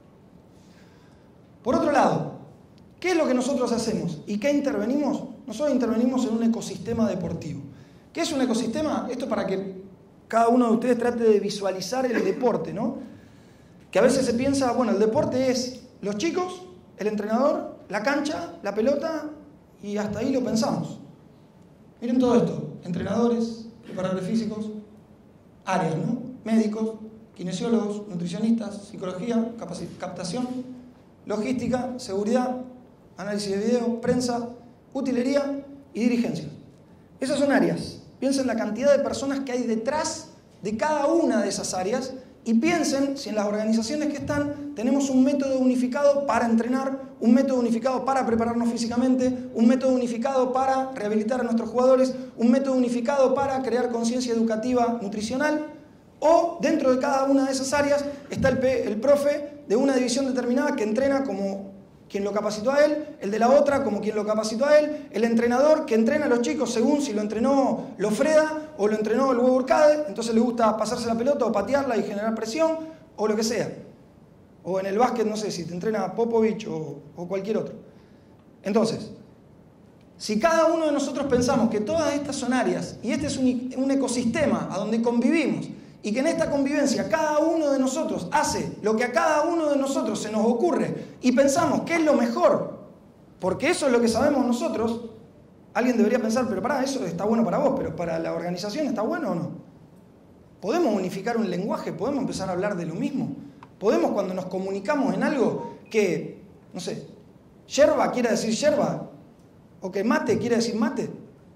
Por otro lado, ¿qué es lo que nosotros hacemos? ¿Y qué intervenimos? Nosotros intervenimos en un ecosistema deportivo. ¿Qué es un ecosistema? Esto para que cada uno de ustedes trate de visualizar el deporte, ¿no? Que a veces se piensa, bueno, el deporte es los chicos, el entrenador, la cancha, la pelota, y hasta ahí lo pensamos. Miren todo esto, entrenadores, preparadores físicos, áreas, ¿no? Médicos, kinesiólogos, nutricionistas, psicología, captación, logística, seguridad, análisis de video, prensa, utilería y dirigencia. Esas son áreas. Piensen en la cantidad de personas que hay detrás de cada una de esas áreas y piensen si en las organizaciones que están tenemos un método unificado para entrenar, un método unificado para prepararnos físicamente, un método unificado para rehabilitar a nuestros jugadores, un método unificado para crear conciencia educativa nutricional, o dentro de cada una de esas áreas está el, el profe de una división determinada que entrena como quien lo capacitó a él, el de la otra como quien lo capacitó a él, el entrenador que entrena a los chicos según si lo entrenó Lofreda o lo entrenó el Huevo Urcade, entonces le gusta pasarse la pelota o patearla y generar presión, o lo que sea. O en el básquet, no sé, si te entrena Popovich o, o cualquier otro. Entonces, si cada uno de nosotros pensamos que todas estas son áreas y este es un, un ecosistema a donde convivimos y que en esta convivencia cada uno de nosotros hace lo que a cada uno de nosotros se nos ocurre y pensamos que es lo mejor, porque eso es lo que sabemos nosotros, alguien debería pensar, pero pará, eso está bueno para vos, pero para la organización ¿está bueno o no? ¿Podemos unificar un lenguaje? ¿Podemos empezar a hablar de lo mismo? ¿Podemos, cuando nos comunicamos en algo que, no sé, yerba quiere decir yerba, o que mate quiere decir mate,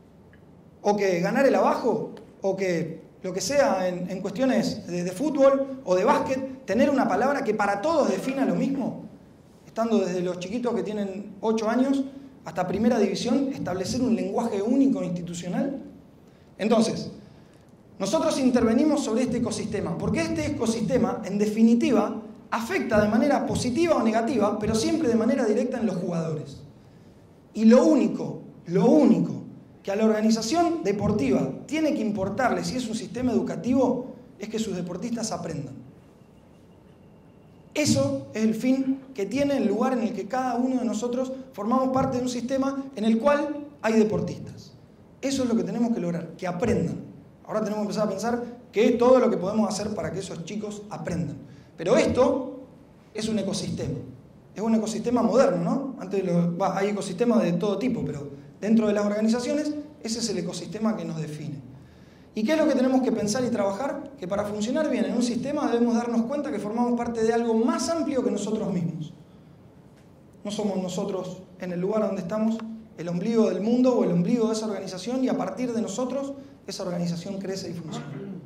o que ganar el abajo, o que lo que sea en, en cuestiones de, de fútbol o de básquet, tener una palabra que para todos defina lo mismo, estando desde los chiquitos que tienen ocho años hasta primera división, establecer un lenguaje único institucional? Entonces, nosotros intervenimos sobre este ecosistema, porque este ecosistema, en definitiva, afecta de manera positiva o negativa, pero siempre de manera directa en los jugadores. Y lo único, lo único que a la organización deportiva tiene que importarle si es un sistema educativo es que sus deportistas aprendan. Eso es el fin que tiene el lugar en el que cada uno de nosotros formamos parte de un sistema en el cual hay deportistas. Eso es lo que tenemos que lograr, que aprendan. Ahora tenemos que empezar a pensar qué es todo lo que podemos hacer para que esos chicos aprendan. Pero esto es un ecosistema. Es un ecosistema moderno, ¿no? Antes lo, bah, hay ecosistemas de todo tipo, pero dentro de las organizaciones ese es el ecosistema que nos define. ¿Y qué es lo que tenemos que pensar y trabajar? Que para funcionar bien en un sistema debemos darnos cuenta que formamos parte de algo más amplio que nosotros mismos. No somos nosotros en el lugar donde estamos el ombligo del mundo o el ombligo de esa organización, y a partir de nosotros esa organización crece y funciona.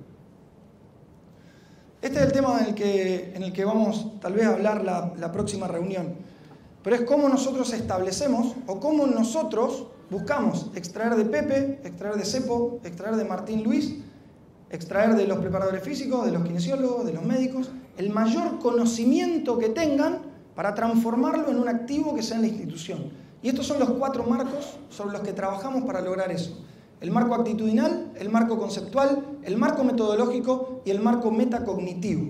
Este es el tema en el que, en el que vamos tal vez a hablar la, la próxima reunión. Pero es cómo nosotros establecemos o cómo nosotros buscamos extraer de Pepe, extraer de Cepo, extraer de Martín Luis, extraer de los preparadores físicos, de los kinesiólogos, de los médicos, el mayor conocimiento que tengan para transformarlo en un activo que sea en la institución. Y estos son los cuatro marcos sobre los que trabajamos para lograr eso. El marco actitudinal, el marco conceptual, el marco metodológico y el marco metacognitivo.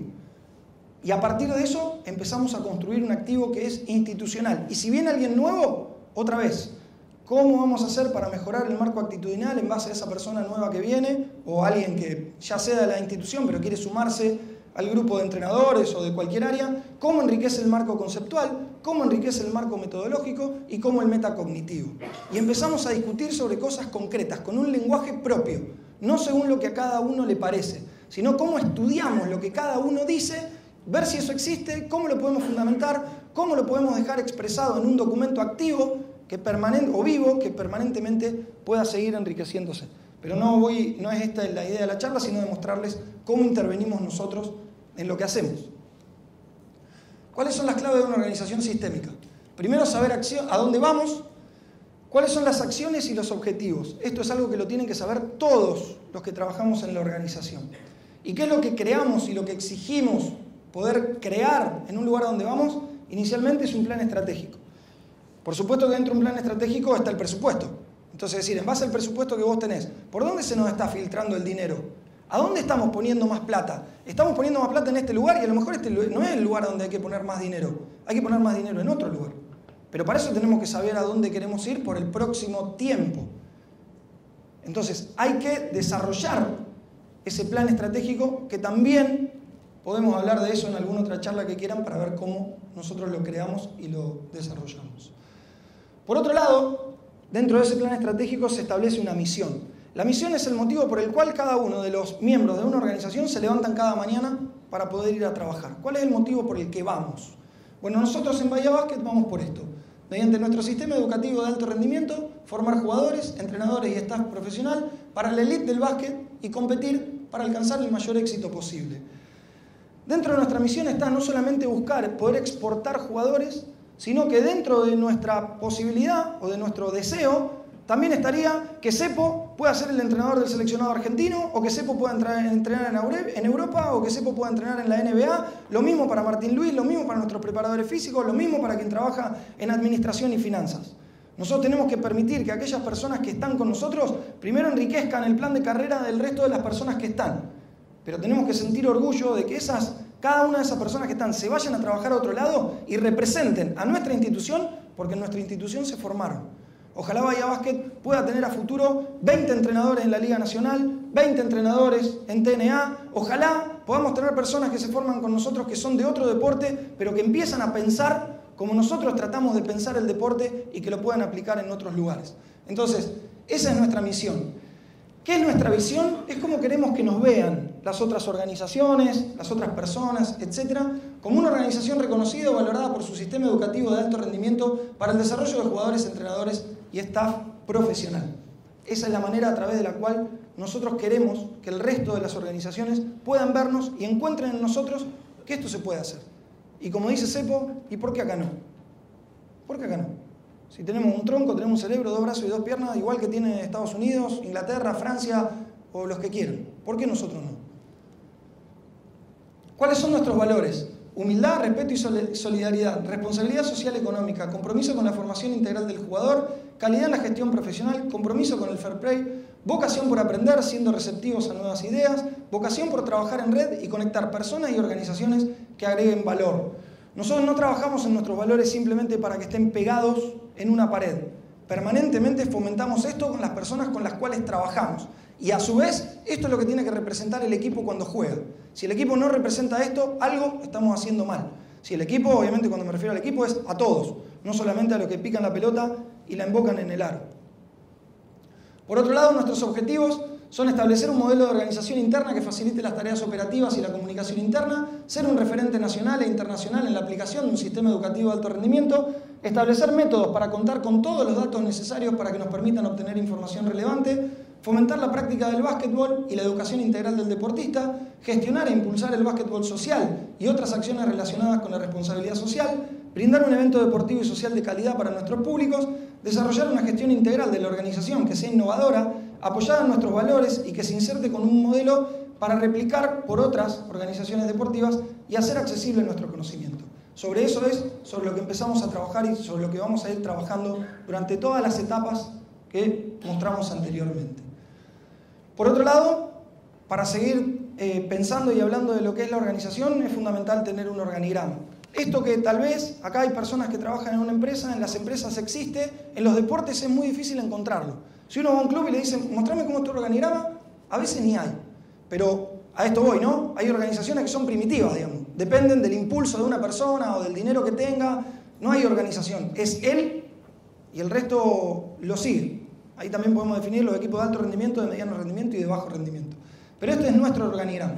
Y a partir de eso empezamos a construir un activo que es institucional. Y si viene alguien nuevo, otra vez, ¿cómo vamos a hacer para mejorar el marco actitudinal en base a esa persona nueva que viene o alguien que ya sea de la institución pero quiere sumarse al grupo de entrenadores o de cualquier área? ¿Cómo enriquece el marco conceptual? ¿Cómo enriquece el marco metodológico? Y cómo el metacognitivo. Y empezamos a discutir sobre cosas concretas, con un lenguaje propio, no según lo que a cada uno le parece, sino cómo estudiamos lo que cada uno dice, ver si eso existe, cómo lo podemos fundamentar, cómo lo podemos dejar expresado en un documento activo que permanente, o vivo que permanentemente pueda seguir enriqueciéndose. Pero no, voy, no es esta la idea de la charla, sino de mostrarles cómo intervenimos nosotros en lo que hacemos. ¿Cuáles son las claves de una organización sistémica? Primero, saber acción, a dónde vamos, cuáles son las acciones y los objetivos. Esto es algo que lo tienen que saber todos los que trabajamos en la organización. ¿Y qué es lo que creamos y lo que exigimos poder crear en un lugar a donde vamos? Inicialmente es un plan estratégico. Por supuesto que dentro de un plan estratégico está el presupuesto. Entonces, es decir, en base al presupuesto que vos tenés, ¿por dónde se nos está filtrando el dinero? ¿A dónde estamos poniendo más plata? Estamos poniendo más plata en este lugar y a lo mejor este no es el lugar donde hay que poner más dinero. Hay que poner más dinero en otro lugar. Pero para eso tenemos que saber a dónde queremos ir por el próximo tiempo. Entonces, hay que desarrollar ese plan estratégico, que también podemos hablar de eso en alguna otra charla que quieran para ver cómo nosotros lo creamos y lo desarrollamos. Por otro lado, dentro de ese plan estratégico se establece una misión. La misión es el motivo por el cual cada uno de los miembros de una organización se levantan cada mañana para poder ir a trabajar. ¿Cuál es el motivo por el que vamos? Bueno, nosotros en Bahía Basket vamos por esto. Mediante nuestro sistema educativo de alto rendimiento, formar jugadores, entrenadores y staff profesional para la elite del básquet y competir para alcanzar el mayor éxito posible. Dentro de nuestra misión está no solamente buscar poder exportar jugadores, sino que dentro de nuestra posibilidad o de nuestro deseo también estaría que Cepo pueda ser el entrenador del seleccionado argentino, o que Cepo pueda entrenar en Europa, o que Cepo pueda entrenar en la N B A. Lo mismo para Martín Luis, lo mismo para nuestros preparadores físicos, lo mismo para quien trabaja en administración y finanzas. Nosotros tenemos que permitir que aquellas personas que están con nosotros primero enriquezcan el plan de carrera del resto de las personas que están. Pero tenemos que sentir orgullo de que esas, cada una de esas personas que están se vayan a trabajar a otro lado y representen a nuestra institución, porque en nuestra institución se formaron. Ojalá Bahía Basket pueda tener a futuro veinte entrenadores en la Liga Nacional, veinte entrenadores en T N A. Ojalá podamos tener personas que se forman con nosotros que son de otro deporte, pero que empiezan a pensar como nosotros tratamos de pensar el deporte y que lo puedan aplicar en otros lugares. Entonces, esa es nuestra misión. ¿Qué es nuestra visión? Es cómo queremos que nos vean las otras organizaciones, las otras personas, etcétera, como una organización reconocida o valorada por su sistema educativo de alto rendimiento para el desarrollo de jugadores, entrenadores y staff profesional. Esa es la manera a través de la cual nosotros queremos que el resto de las organizaciones puedan vernos y encuentren en nosotros que esto se puede hacer. Y como dice Cepo, ¿y por qué acá no? ¿Por qué acá no? Si tenemos un tronco, tenemos un cerebro, dos brazos y dos piernas, igual que tiene Estados Unidos, Inglaterra, Francia o los que quieran. ¿Por qué nosotros no? ¿Cuáles son nuestros valores? Humildad, respeto y solidaridad, responsabilidad social y económica, compromiso con la formación integral del jugador, calidad en la gestión profesional, compromiso con el fair play, vocación por aprender, siendo receptivos a nuevas ideas, vocación por trabajar en red y conectar personas y organizaciones que agreguen valor. Nosotros no trabajamos en nuestros valores simplemente para que estén pegados en una pared. Permanentemente fomentamos esto con las personas con las cuales trabajamos. Y a su vez, esto es lo que tiene que representar el equipo cuando juega. Si el equipo no representa esto, algo estamos haciendo mal. Si el equipo, obviamente cuando me refiero al equipo, es a todos, no solamente a los que pican la pelota y la embocan en el aro. Por otro lado, nuestros objetivos son establecer un modelo de organización interna que facilite las tareas operativas y la comunicación interna, ser un referente nacional e internacional en la aplicación de un sistema educativo de alto rendimiento, establecer métodos para contar con todos los datos necesarios para que nos permitan obtener información relevante, fomentar la práctica del básquetbol y la educación integral del deportista, gestionar e impulsar el básquetbol social y otras acciones relacionadas con la responsabilidad social, brindar un evento deportivo y social de calidad para nuestros públicos, desarrollar una gestión integral de la organización que sea innovadora, apoyada en nuestros valores y que se inserte con un modelo para replicar por otras organizaciones deportivas y hacer accesible nuestro conocimiento. Sobre eso es sobre lo que empezamos a trabajar y sobre lo que vamos a ir trabajando durante todas las etapas que mostramos anteriormente. Por otro lado, para seguir eh, pensando y hablando de lo que es la organización, es fundamental tener un organigrama. Esto que tal vez, acá hay personas que trabajan en una empresa, en las empresas existe, en los deportes es muy difícil encontrarlo. Si uno va a un club y le dicen, mostrame cómo es tu organigrama, a veces ni hay. Pero a esto voy, ¿no? Hay organizaciones que son primitivas, digamos. Dependen del impulso de una persona o del dinero que tenga. No hay organización. Es él y el resto lo sigue. Ahí también podemos definir los equipos de alto rendimiento, de mediano rendimiento y de bajo rendimiento. Pero este es nuestro organigrama.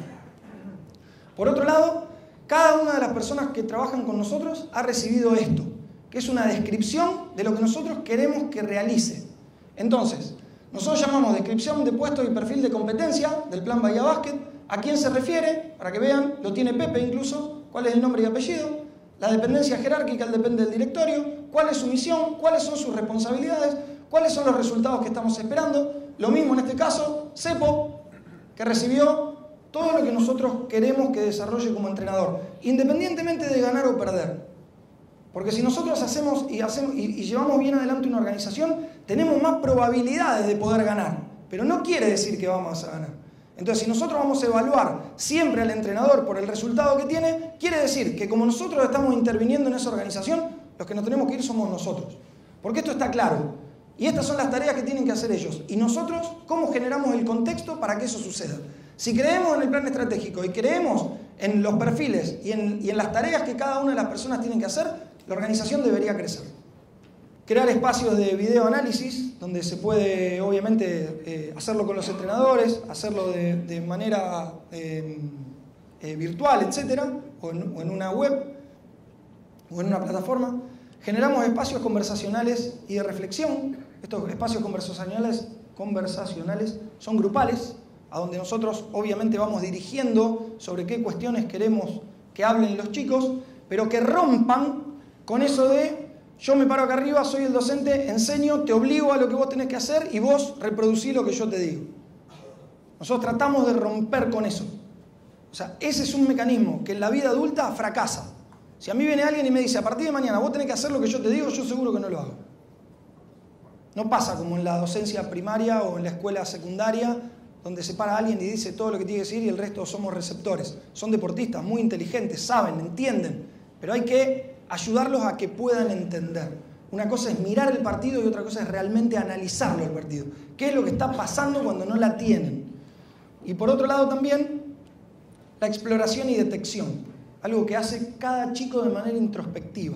Por otro lado, cada una de las personas que trabajan con nosotros ha recibido esto, que es una descripción de lo que nosotros queremos que realice. Entonces, nosotros llamamos descripción de puesto y perfil de competencia del Plan Bahía Básquet. ¿A quién se refiere? Para que vean, lo tiene Pepe incluso, cuál es el nombre y apellido, la dependencia jerárquica, él depende del directorio, cuál es su misión, cuáles son sus responsabilidades, cuáles son los resultados que estamos esperando. Lo mismo en este caso, Cepo, que recibió todo lo que nosotros queremos que desarrolle como entrenador, independientemente de ganar o perder. Porque si nosotros hacemos y, hacemos y, y llevamos bien adelante una organización, tenemos más probabilidades de poder ganar. Pero no quiere decir que vamos a ganar. Entonces, si nosotros vamos a evaluar siempre al entrenador por el resultado que tiene, quiere decir que como nosotros estamos interviniendo en esa organización, los que nos tenemos que ir somos nosotros. Porque esto está claro. Y estas son las tareas que tienen que hacer ellos. Y nosotros, ¿cómo generamos el contexto para que eso suceda? Si creemos en el plan estratégico y creemos en los perfiles y en, y en las tareas que cada una de las personas tienen que hacer, la organización debería crecer. Crear espacios de videoanálisis, donde se puede, obviamente, eh, hacerlo con los entrenadores, hacerlo de, de manera eh, eh, virtual, etcétera, o en, o en una web, o en una plataforma. Generamos espacios conversacionales y de reflexión. Estos espacios conversacionales, conversacionales son grupales, a donde nosotros obviamente vamos dirigiendo sobre qué cuestiones queremos que hablen los chicos, pero que rompan con eso de yo me paro acá arriba, soy el docente, enseño, te obligo a lo que vos tenés que hacer y vos reproducís lo que yo te digo. Nosotros tratamos de romper con eso. O sea, ese es un mecanismo que en la vida adulta fracasa. Si a mí viene alguien y me dice, a partir de mañana vos tenés que hacer lo que yo te digo, yo seguro que no lo hago. No pasa como en la docencia primaria o en la escuela secundaria, donde se para alguien y dice todo lo que tiene que decir y el resto somos receptores. Son deportistas muy inteligentes, saben, entienden, pero hay que ayudarlos a que puedan entender. Una cosa es mirar el partido y otra cosa es realmente analizarlo el partido. ¿Qué es lo que está pasando cuando no la tienen? Y por otro lado también, la exploración y detección. Algo que hace cada chico de manera introspectiva.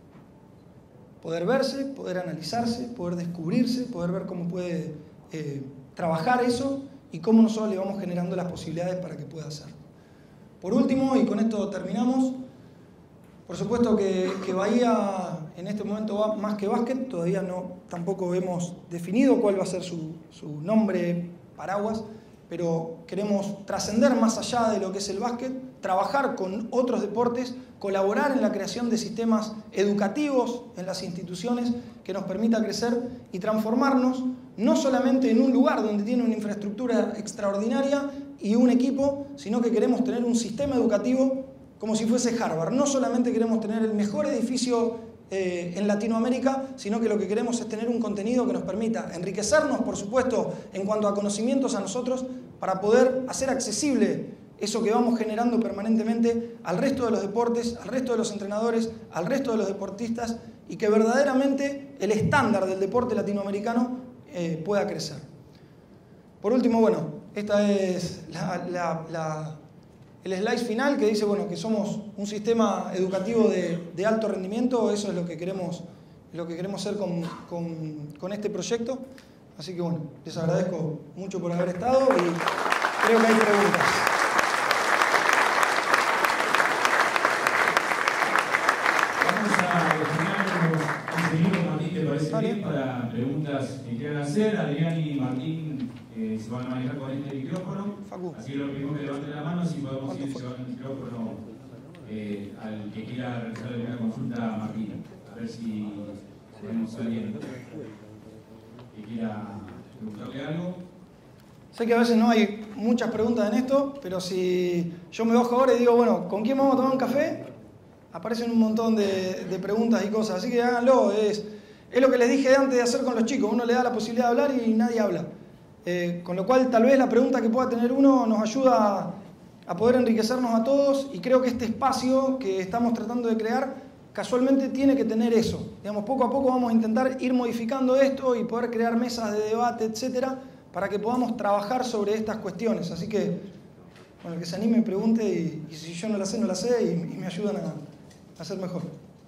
Poder verse, poder analizarse, poder descubrirse, poder ver cómo puede eh, trabajar eso y cómo nosotros le vamos generando las posibilidades para que pueda hacerlo. Por último, y con esto terminamos, por supuesto que, que Bahía en este momento va más que básquet, todavía no, tampoco hemos definido cuál va a ser su, su nombre paraguas, pero queremos trascender más allá de lo que es el básquet, trabajar con otros deportes, colaborar en la creación de sistemas educativos en las instituciones que nos permita crecer y transformarnos no solamente en un lugar donde tiene una infraestructura extraordinaria y un equipo, sino que queremos tener un sistema educativo como si fuese Harvard. No solamente queremos tener el mejor edificio eh, en Latinoamérica, sino que lo que queremos es tener un contenido que nos permita enriquecernos, por supuesto, en cuanto a conocimientos a nosotros, para poder hacer accesible eso que vamos generando permanentemente al resto de los deportes, al resto de los entrenadores, al resto de los deportistas, y que verdaderamente el estándar del deporte latinoamericano eh, pueda crecer. Por último, bueno, esta es la, la, la, el slide final que dice bueno, que somos un sistema educativo de, de alto rendimiento. Eso es lo que queremos, lo que queremos hacer con, con, con este proyecto. Así que bueno, les agradezco mucho por haber estado y creo que hay preguntas. Martín, ¿te parece vale. bien para preguntas que quieran hacer? Adrián y Martín eh, se van a manejar con este micrófono. Facu. Así que lo primero que levanten la mano, si podemos ir llevando el micrófono eh, al que quiera realizar una consulta a Martín. A ver si tenemos a alguien que quiera preguntarle algo. Sé que a veces no hay muchas preguntas en esto, pero si yo me bajo ahora y digo, bueno, ¿con quién vamos a tomar un café? Aparecen un montón de, de preguntas y cosas, así que háganlo. Es, es lo que les dije antes de hacer con los chicos, uno le da la posibilidad de hablar y nadie habla. Eh, con lo cual, tal vez la pregunta que pueda tener uno nos ayuda a, a poder enriquecernos a todos, y creo que este espacio que estamos tratando de crear casualmente tiene que tener eso. Digamos, poco a poco vamos a intentar ir modificando esto y poder crear mesas de debate, etcétera, para que podamos trabajar sobre estas cuestiones. Así que, bueno, el que se anime pregunte, y, y si yo no la sé, no la sé, y, y me ayudan a hacer mejor.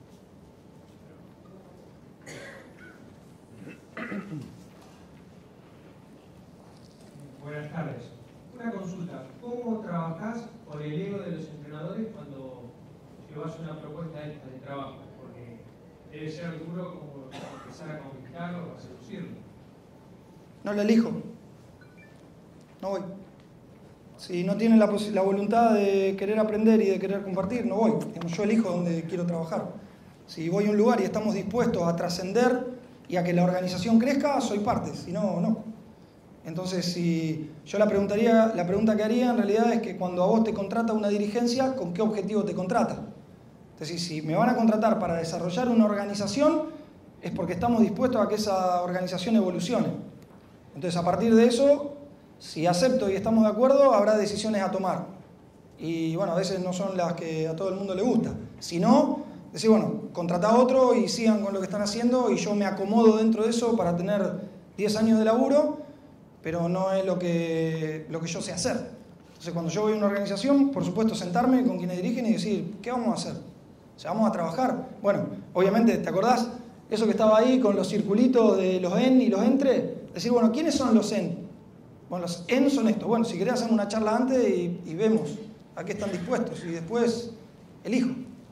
Buenas tardes. Una consulta. ¿Cómo trabajás con el ego de los entrenadores cuando llevas una propuesta esta de trabajo? Porque debe ser duro como empezar a conquistarlo o a seducirlo. No lo elijo. No voy. Si no tienen la, la voluntad de querer aprender y de querer compartir, no voy. Yo elijo dónde quiero trabajar. Si voy a un lugar y estamos dispuestos a trascender y a que la organización crezca, soy parte. Si no, no. Entonces, si yo la, preguntaría, la pregunta que haría en realidad es que cuando a vos te contrata una dirigencia, ¿con qué objetivo te contrata? Es decir, si me van a contratar para desarrollar una organización, es porque estamos dispuestos a que esa organización evolucione. Entonces, a partir de eso, si acepto y estamos de acuerdo, habrá decisiones a tomar. Y bueno, a veces no son las que a todo el mundo le gusta. Si no, decir, bueno, contratá a otro y sigan con lo que están haciendo y yo me acomodo dentro de eso para tener diez años de laburo, pero no es lo que, lo que yo sé hacer. Entonces, cuando yo voy a una organización, por supuesto, sentarme con quienes dirigen y decir, ¿qué vamos a hacer? O sea, ¿vamos a trabajar? Bueno, obviamente, ¿te acordás? Eso que estaba ahí con los circulitos de los en y los entre. Decir, bueno, ¿quiénes son los en? Bueno, los en son estos. Bueno, si querés hacemos una charla antes y, y vemos a qué están dispuestos. Y después elijo.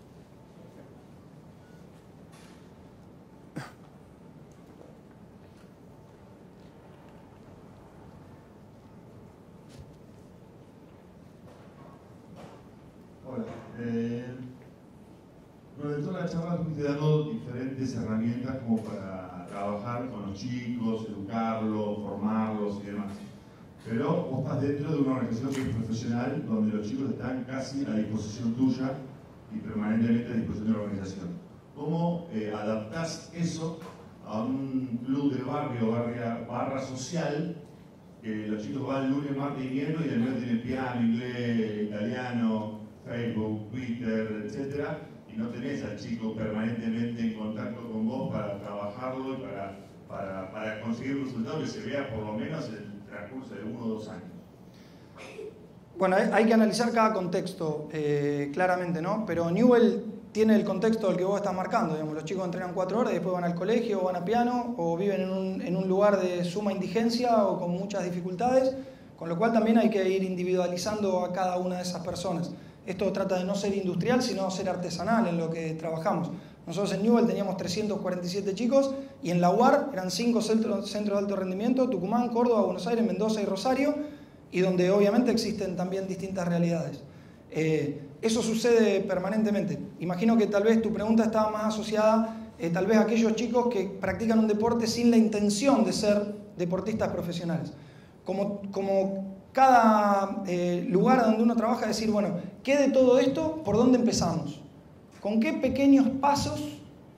Hola. Eh, durante toda la charla estuviste dando diferentes herramientas como para trabajar con los chicos, educarlos, formarlos y demás. Pero vos estás dentro de una organización que es profesional, donde los chicos están casi a disposición tuya y permanentemente a disposición de la organización. ¿Cómo eh, adaptás eso a un club de barrio, barria, barra social, que los chicos van lunes, martes y miércoles y el mes tienen piano, inglés, italiano, Facebook, Twitter, etcétera, y no tenés al chico permanentemente en contacto con vos para trabajarlo y para, para, para conseguir un resultado que se vea por lo menos en el transcurso de uno o dos años? Bueno, hay que analizar cada contexto eh, claramente, ¿no? Pero Newell tiene el contexto del que vos estás marcando. Digamos, los chicos entrenan cuatro horas y después van al colegio, o van a piano, o viven en un, en un lugar de suma indigencia o con muchas dificultades, con lo cual también hay que ir individualizando a cada una de esas personas. Esto trata de no ser industrial, sino ser artesanal en lo que trabajamos. Nosotros en Newell teníamos trescientos cuarenta y siete chicos y en la U A R eran cinco centros, centros de alto rendimiento: Tucumán, Córdoba, Buenos Aires, Mendoza y Rosario, y donde obviamente existen también distintas realidades. Eh, eso sucede permanentemente. Imagino que tal vez tu pregunta estaba más asociada eh, tal vez a aquellos chicos que practican un deporte sin la intención de ser deportistas profesionales. Como, como cada eh, lugar donde uno trabaja, decir, bueno, ¿qué de todo esto, por dónde empezamos? ¿Con qué pequeños pasos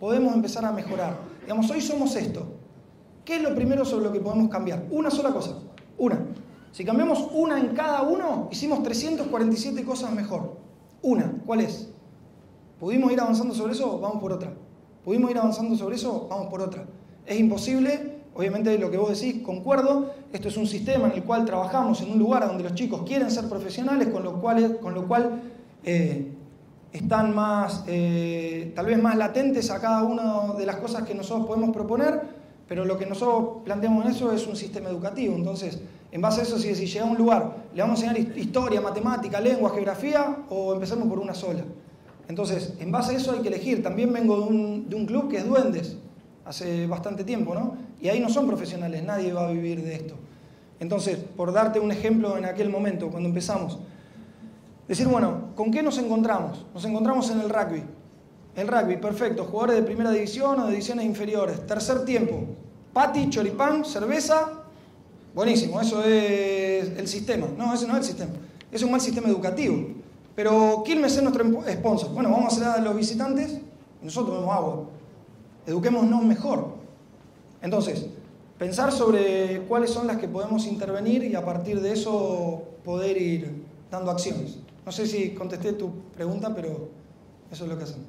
podemos empezar a mejorar. Digamos, hoy somos esto. ¿Qué es lo primero sobre lo que podemos cambiar? Una sola cosa, una. Si cambiamos una en cada uno, hicimos trescientas cuarenta y siete cosas mejor. Una, ¿cuál es? ¿Pudimos ir avanzando sobre eso? Vamos por otra. ¿Pudimos ir avanzando sobre eso? Vamos por otra. Es imposible, obviamente lo que vos decís, concuerdo. Esto es un sistema en el cual trabajamos en un lugar donde los chicos quieren ser profesionales, con lo cual, con lo cual eh, están más, eh, tal vez más latentes a cada una de las cosas que nosotros podemos proponer, pero lo que nosotros planteamos en eso es un sistema educativo. Entonces, en base a eso, si, si llega a un lugar, ¿le vamos a enseñar historia, matemática, lengua, geografía o empezamos por una sola? Entonces, en base a eso hay que elegir. También vengo de un, de un club que es Duendes, hace bastante tiempo, ¿no? Y ahí no son profesionales, nadie va a vivir de esto. Entonces, por darte un ejemplo en aquel momento, cuando empezamos, decir, bueno, ¿con qué nos encontramos? Nos encontramos en el rugby. El rugby, perfecto, jugadores de primera división o de divisiones inferiores. Tercer tiempo, pati, choripán, cerveza, buenísimo, eso es el sistema. No, ese no es el sistema, es un mal sistema educativo. Pero Quilmes es nuestro sponsor. Bueno, vamos a hacer a los visitantes y nosotros tomemos agua. Eduquémonos mejor. Entonces, pensar sobre cuáles son las que podemos intervenir y a partir de eso poder ir dando acciones. No sé si contesté tu pregunta, pero eso es lo que hacemos.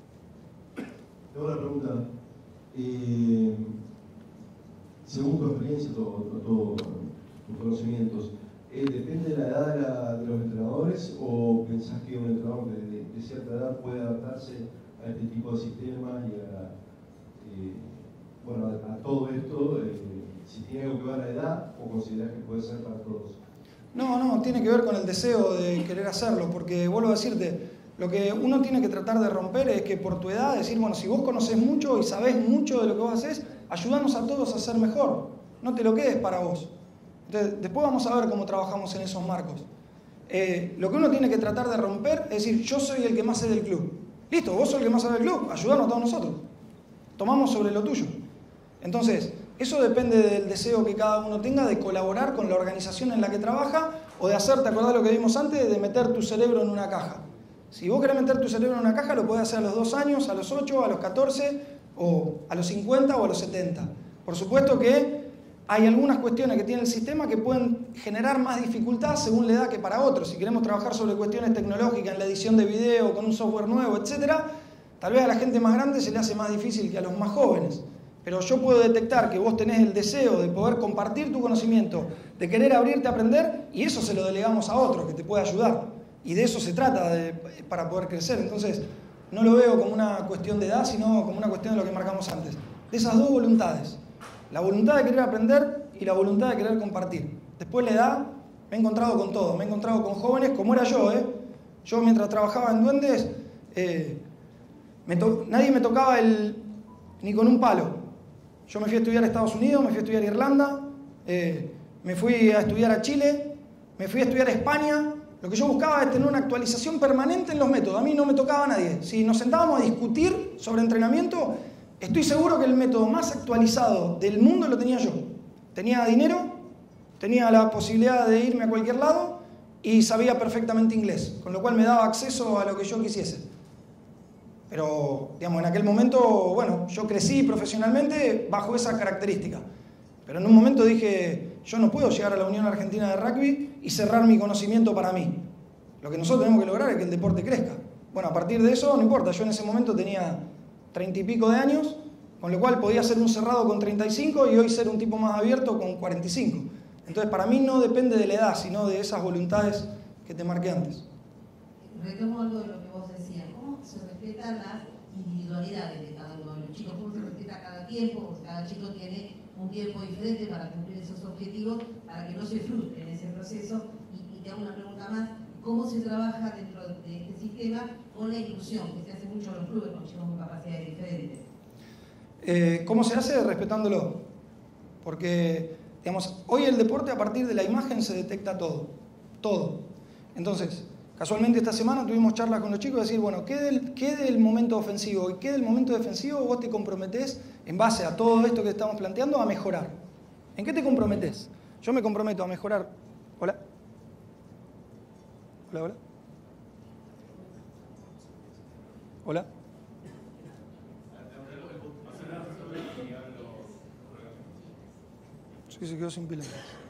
Tengo una pregunta. Eh, según tu experiencia, todos tus conocimientos, eh, ¿depende de la edad de, la, de los entrenadores o pensás que un entrenador de, de, de cierta edad puede adaptarse a este tipo de sistemas y a, eh, bueno, a, a todo esto? Eh, si tiene algo que ver la edad o considerás que puede ser para todos. No, no, tiene que ver con el deseo de querer hacerlo, porque vuelvo a decirte, lo que uno tiene que tratar de romper es que por tu edad, decir, bueno, si vos conocés mucho y sabés mucho de lo que vos haces, ayúdanos a todos a ser mejor, no te lo quedes para vos. Entonces, después vamos a ver cómo trabajamos en esos marcos. Eh, lo que uno tiene que tratar de romper es decir, yo soy el que más sé del club. Listo, vos sos el que más sabe del club, ayúdanos a todos nosotros. Tomamos sobre lo tuyo. Entonces, eso depende del deseo que cada uno tenga de colaborar con la organización en la que trabaja o de hacer, ¿te acordás lo que vimos antes? De meter tu cerebro en una caja. Si vos querés meter tu cerebro en una caja, lo podés hacer a los dos años, a los ocho, a los catorce, o a los cincuenta o a los setenta. Por supuesto que hay algunas cuestiones que tiene el sistema que pueden generar más dificultad según la edad que para otros. Si queremos trabajar sobre cuestiones tecnológicas en la edición de video, con un software nuevo, etcétera, tal vez a la gente más grande se le hace más difícil que a los más jóvenes. Pero yo puedo detectar que vos tenés el deseo de poder compartir tu conocimiento, de querer abrirte a aprender, y eso se lo delegamos a otro que te puede ayudar. Y de eso se trata de, para poder crecer. Entonces, no lo veo como una cuestión de edad, sino como una cuestión de lo que marcamos antes. De esas dos voluntades. La voluntad de querer aprender y la voluntad de querer compartir. Después la edad, me he encontrado con todo. Me he encontrado con jóvenes como era yo. ¿eh? Yo mientras trabajaba en Duendes, eh, me to- nadie me tocaba el, ni con un palo. Yo me fui a estudiar a Estados Unidos, me fui a estudiar a Irlanda, eh, me fui a estudiar a Chile, me fui a estudiar a España. Lo que yo buscaba es tener una actualización permanente en los métodos. A mí no me tocaba a nadie. Si nos sentábamos a discutir sobre entrenamiento, estoy seguro que el método más actualizado del mundo lo tenía yo. Tenía dinero, tenía la posibilidad de irme a cualquier lado y sabía perfectamente inglés, con lo cual me daba acceso a lo que yo quisiese. Pero, digamos, en aquel momento, bueno, yo crecí profesionalmente bajo esa característica. Pero en un momento dije, yo no puedo llegar a la Unión Argentina de Rugby y cerrar mi conocimiento para mí. Lo que nosotros tenemos que lograr es que el deporte crezca. Bueno, a partir de eso, no importa, yo en ese momento tenía treinta y pico de años, con lo cual podía ser un cerrado con treinta y cinco y hoy ser un tipo más abierto con cuarenta y cinco. Entonces, para mí no depende de la edad, sino de esas voluntades que te marqué antes. Retomo algo de lo que vos decías. ¿Cómo se respetan las individualidades de cada uno de los chicos? ¿Cómo se respeta cada tiempo? Porque cada chico tiene un tiempo diferente para cumplir esos objetivos, para que no se frustre en ese proceso. Y, y te hago una pregunta más. ¿Cómo se trabaja dentro de este sistema con la inclusión, que se hace mucho en los clubes con chicos con capacidades diferentes? Eh, ¿Cómo se hace? Respetándolo. Porque, digamos, hoy el deporte a partir de la imagen se detecta todo. Todo. Entonces, casualmente esta semana tuvimos charlas con los chicos de decir, bueno, ¿qué del, qué del momento ofensivo y qué del momento defensivo vos te comprometés en base a todo esto que estamos planteando a mejorar? ¿En qué te comprometés? Yo me comprometo a mejorar. Hola. Hola, hola. Hola. Sí, se quedó sin pila.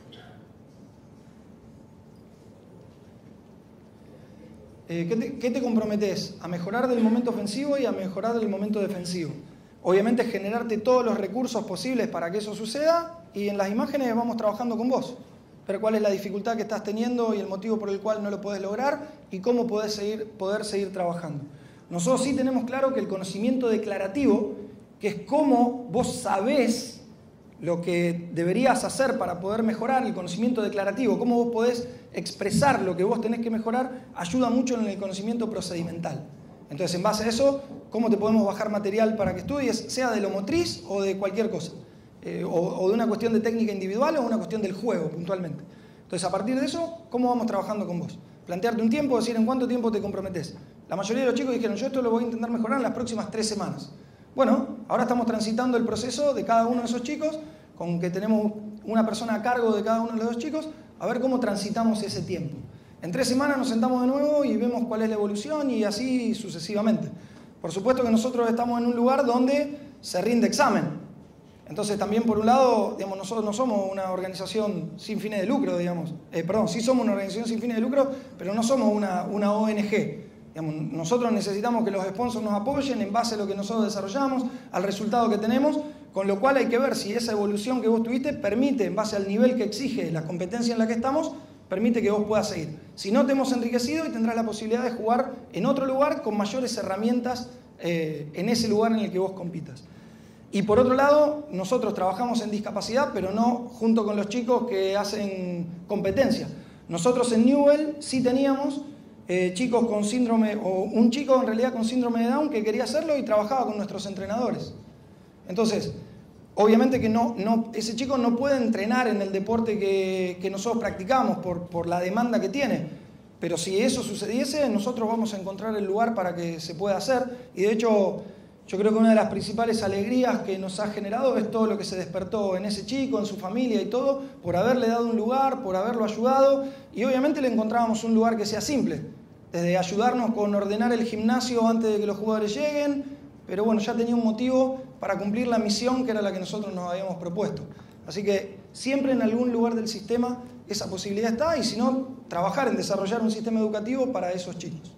Eh, ¿qué, te, ¿Qué te comprometes? A mejorar del momento ofensivo y a mejorar del momento defensivo. Obviamente generarte todos los recursos posibles para que eso suceda, y en las imágenes vamos trabajando con vos. Ver cuál es la dificultad que estás teniendo y el motivo por el cual no lo podés lograr y cómo podés seguir, poder seguir trabajando. Nosotros sí tenemos claro que el conocimiento declarativo, que es cómo vos sabés lo que deberías hacer para poder mejorar, el conocimiento declarativo, cómo vos podés expresar lo que vos tenés que mejorar, ayuda mucho en el conocimiento procedimental. Entonces, en base a eso, cómo te podemos bajar material para que estudies, sea de lo motriz o de cualquier cosa. Eh, o, o de una cuestión de técnica individual o una cuestión del juego, puntualmente. Entonces, a partir de eso, ¿cómo vamos trabajando con vos? Plantearte un tiempo, decir en cuánto tiempo te comprometés. La mayoría de los chicos dijeron, yo esto lo voy a intentar mejorar en las próximas tres semanas. Bueno, ahora estamos transitando el proceso de cada uno de esos chicos, con que tenemos una persona a cargo de cada uno de los dos chicos, a ver cómo transitamos ese tiempo. En tres semanas nos sentamos de nuevo y vemos cuál es la evolución y así sucesivamente. Por supuesto que nosotros estamos en un lugar donde se rinde examen. Entonces también por un lado, digamos, nosotros no somos una organización sin fines de lucro, digamos. Eh, perdón, sí somos una organización sin fines de lucro, pero no somos una, una O N G. Digamos, nosotros necesitamos que los sponsors nos apoyen en base a lo que nosotros desarrollamos, al resultado que tenemos, con lo cual hay que ver si esa evolución que vos tuviste permite, en base al nivel que exige la competencia en la que estamos, permite que vos puedas seguir. Si no, te hemos enriquecido y tendrás la posibilidad de jugar en otro lugar con mayores herramientas eh, en ese lugar en el que vos compitas. Y por otro lado, nosotros trabajamos en discapacidad, pero no junto con los chicos que hacen competencia. Nosotros en Newell sí teníamos eh, chicos con síndrome, o un chico en realidad con síndrome de Down que quería hacerlo y trabajaba con nuestros entrenadores. Entonces, obviamente que no, no, ese chico no puede entrenar en el deporte que, que nosotros practicamos por, por la demanda que tiene. Pero si eso sucediese, nosotros vamos a encontrar el lugar para que se pueda hacer. Y de hecho, yo creo que una de las principales alegrías que nos ha generado es todo lo que se despertó en ese chico, en su familia y todo, por haberle dado un lugar, por haberlo ayudado. Y obviamente le encontrábamos un lugar que sea simple, desde ayudarnos con ordenar el gimnasio antes de que los jugadores lleguen, pero bueno, ya tenía un motivo para cumplir la misión que era la que nosotros nos habíamos propuesto. Así que siempre en algún lugar del sistema esa posibilidad está, y si no, trabajar en desarrollar un sistema educativo para esos chicos.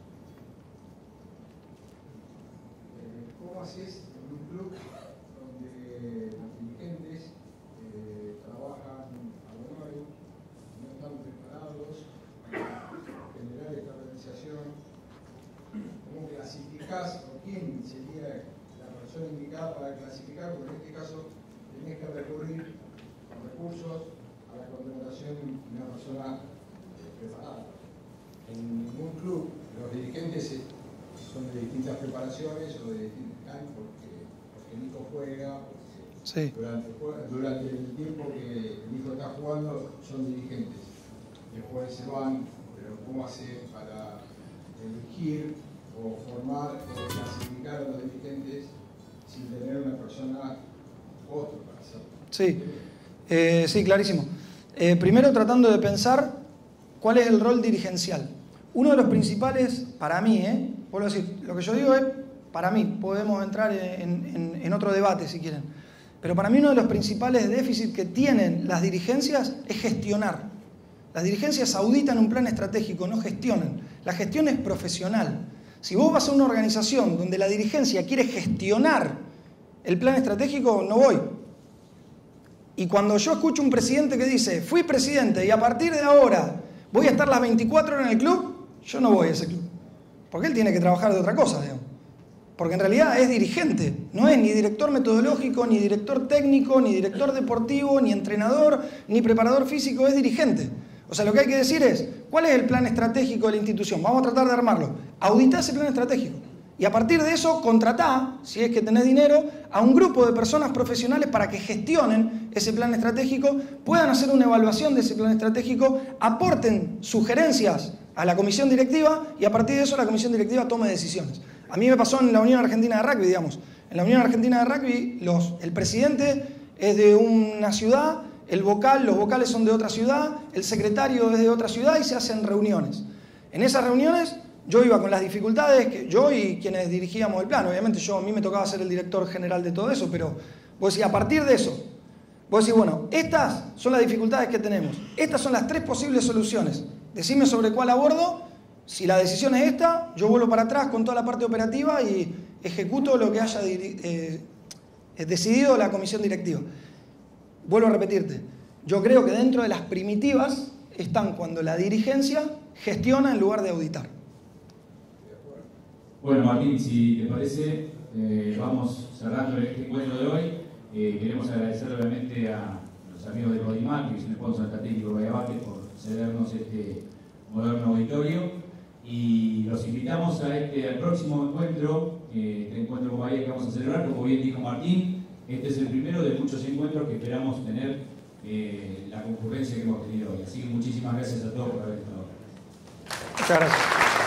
¿Cómo haces en un club donde los dirigentes eh, trabajan a horario, no están preparados para generar esta organización? ¿Cómo clasificás o quién sería la persona indicada para clasificar? Porque en este caso tenés que recurrir a recursos, a la contratación de una persona preparada. En ningún club los dirigentes son de distintas preparaciones o de distintos años, porque, porque el hijo juega, porque Sí. durante, durante el tiempo que el hijo está jugando son dirigentes. Después se van, pero ¿cómo hacer para elegir o formar o clasificar a los dirigentes sin tener una persona otro para hacerlo? Sí, eh, sí, clarísimo. Eh, primero tratando de pensar cuál es el rol dirigencial. Uno de los principales, para mí, ¿eh? vuelvo a decir, lo que yo digo es, para mí, podemos entrar en, en, en otro debate si quieren, pero para mí uno de los principales déficits que tienen las dirigencias es gestionar. Las dirigencias auditan un plan estratégico, no gestionan. La gestión es profesional. Si vos vas a una organización donde la dirigencia quiere gestionar el plan estratégico, no voy. Y cuando yo escucho un presidente que dice, fui presidente y a partir de ahora voy a estar las veinticuatro horas en el club, yo no voy a ese club. Porque él tiene que trabajar de otra cosa, digamos. Porque en realidad es dirigente, no es ni director metodológico, ni director técnico, ni director deportivo, ni entrenador, ni preparador físico, es dirigente. O sea, lo que hay que decir es, ¿cuál es el plan estratégico de la institución? Vamos a tratar de armarlo. Auditá ese plan estratégico. Y a partir de eso, contratá, si es que tenés dinero, a un grupo de personas profesionales para que gestionen ese plan estratégico, puedan hacer una evaluación de ese plan estratégico, aporten sugerencias a la comisión directiva y a partir de eso la comisión directiva tome decisiones. A mí me pasó en la Unión Argentina de Rugby, digamos. En la Unión Argentina de Rugby, los, el presidente es de una ciudad, el vocal, los vocales son de otra ciudad, el secretario es de otra ciudad y se hacen reuniones. En esas reuniones yo iba con las dificultades, que yo y quienes dirigíamos el plan, obviamente yo, a mí me tocaba ser el director general de todo eso, pero vos decís, a partir de eso, Vos decís, bueno, estas son las dificultades que tenemos. Estas son las tres posibles soluciones. Decime sobre cuál abordo. Si la decisión es esta, yo vuelvo para atrás con toda la parte operativa y ejecuto lo que haya eh, decidido la comisión directiva. Vuelvo a repetirte. Yo creo que dentro de las primitivas están cuando la dirigencia gestiona en lugar de auditar. Bueno, Martín, si te parece, eh, vamos cerrando este encuentro de hoy. Eh, queremos agradecer obviamente a los amigos de Codimac, que es un sponsor estratégico de Bahía Basket, por cedernos este moderno auditorio. Y los invitamos a este, al próximo encuentro, eh, este encuentro con Bahía que vamos a celebrar. Como bien dijo Martín, este es el primero de muchos encuentros que esperamos tener eh, la concurrencia que hemos tenido hoy. Así que muchísimas gracias a todos por haber estado. Muchas gracias.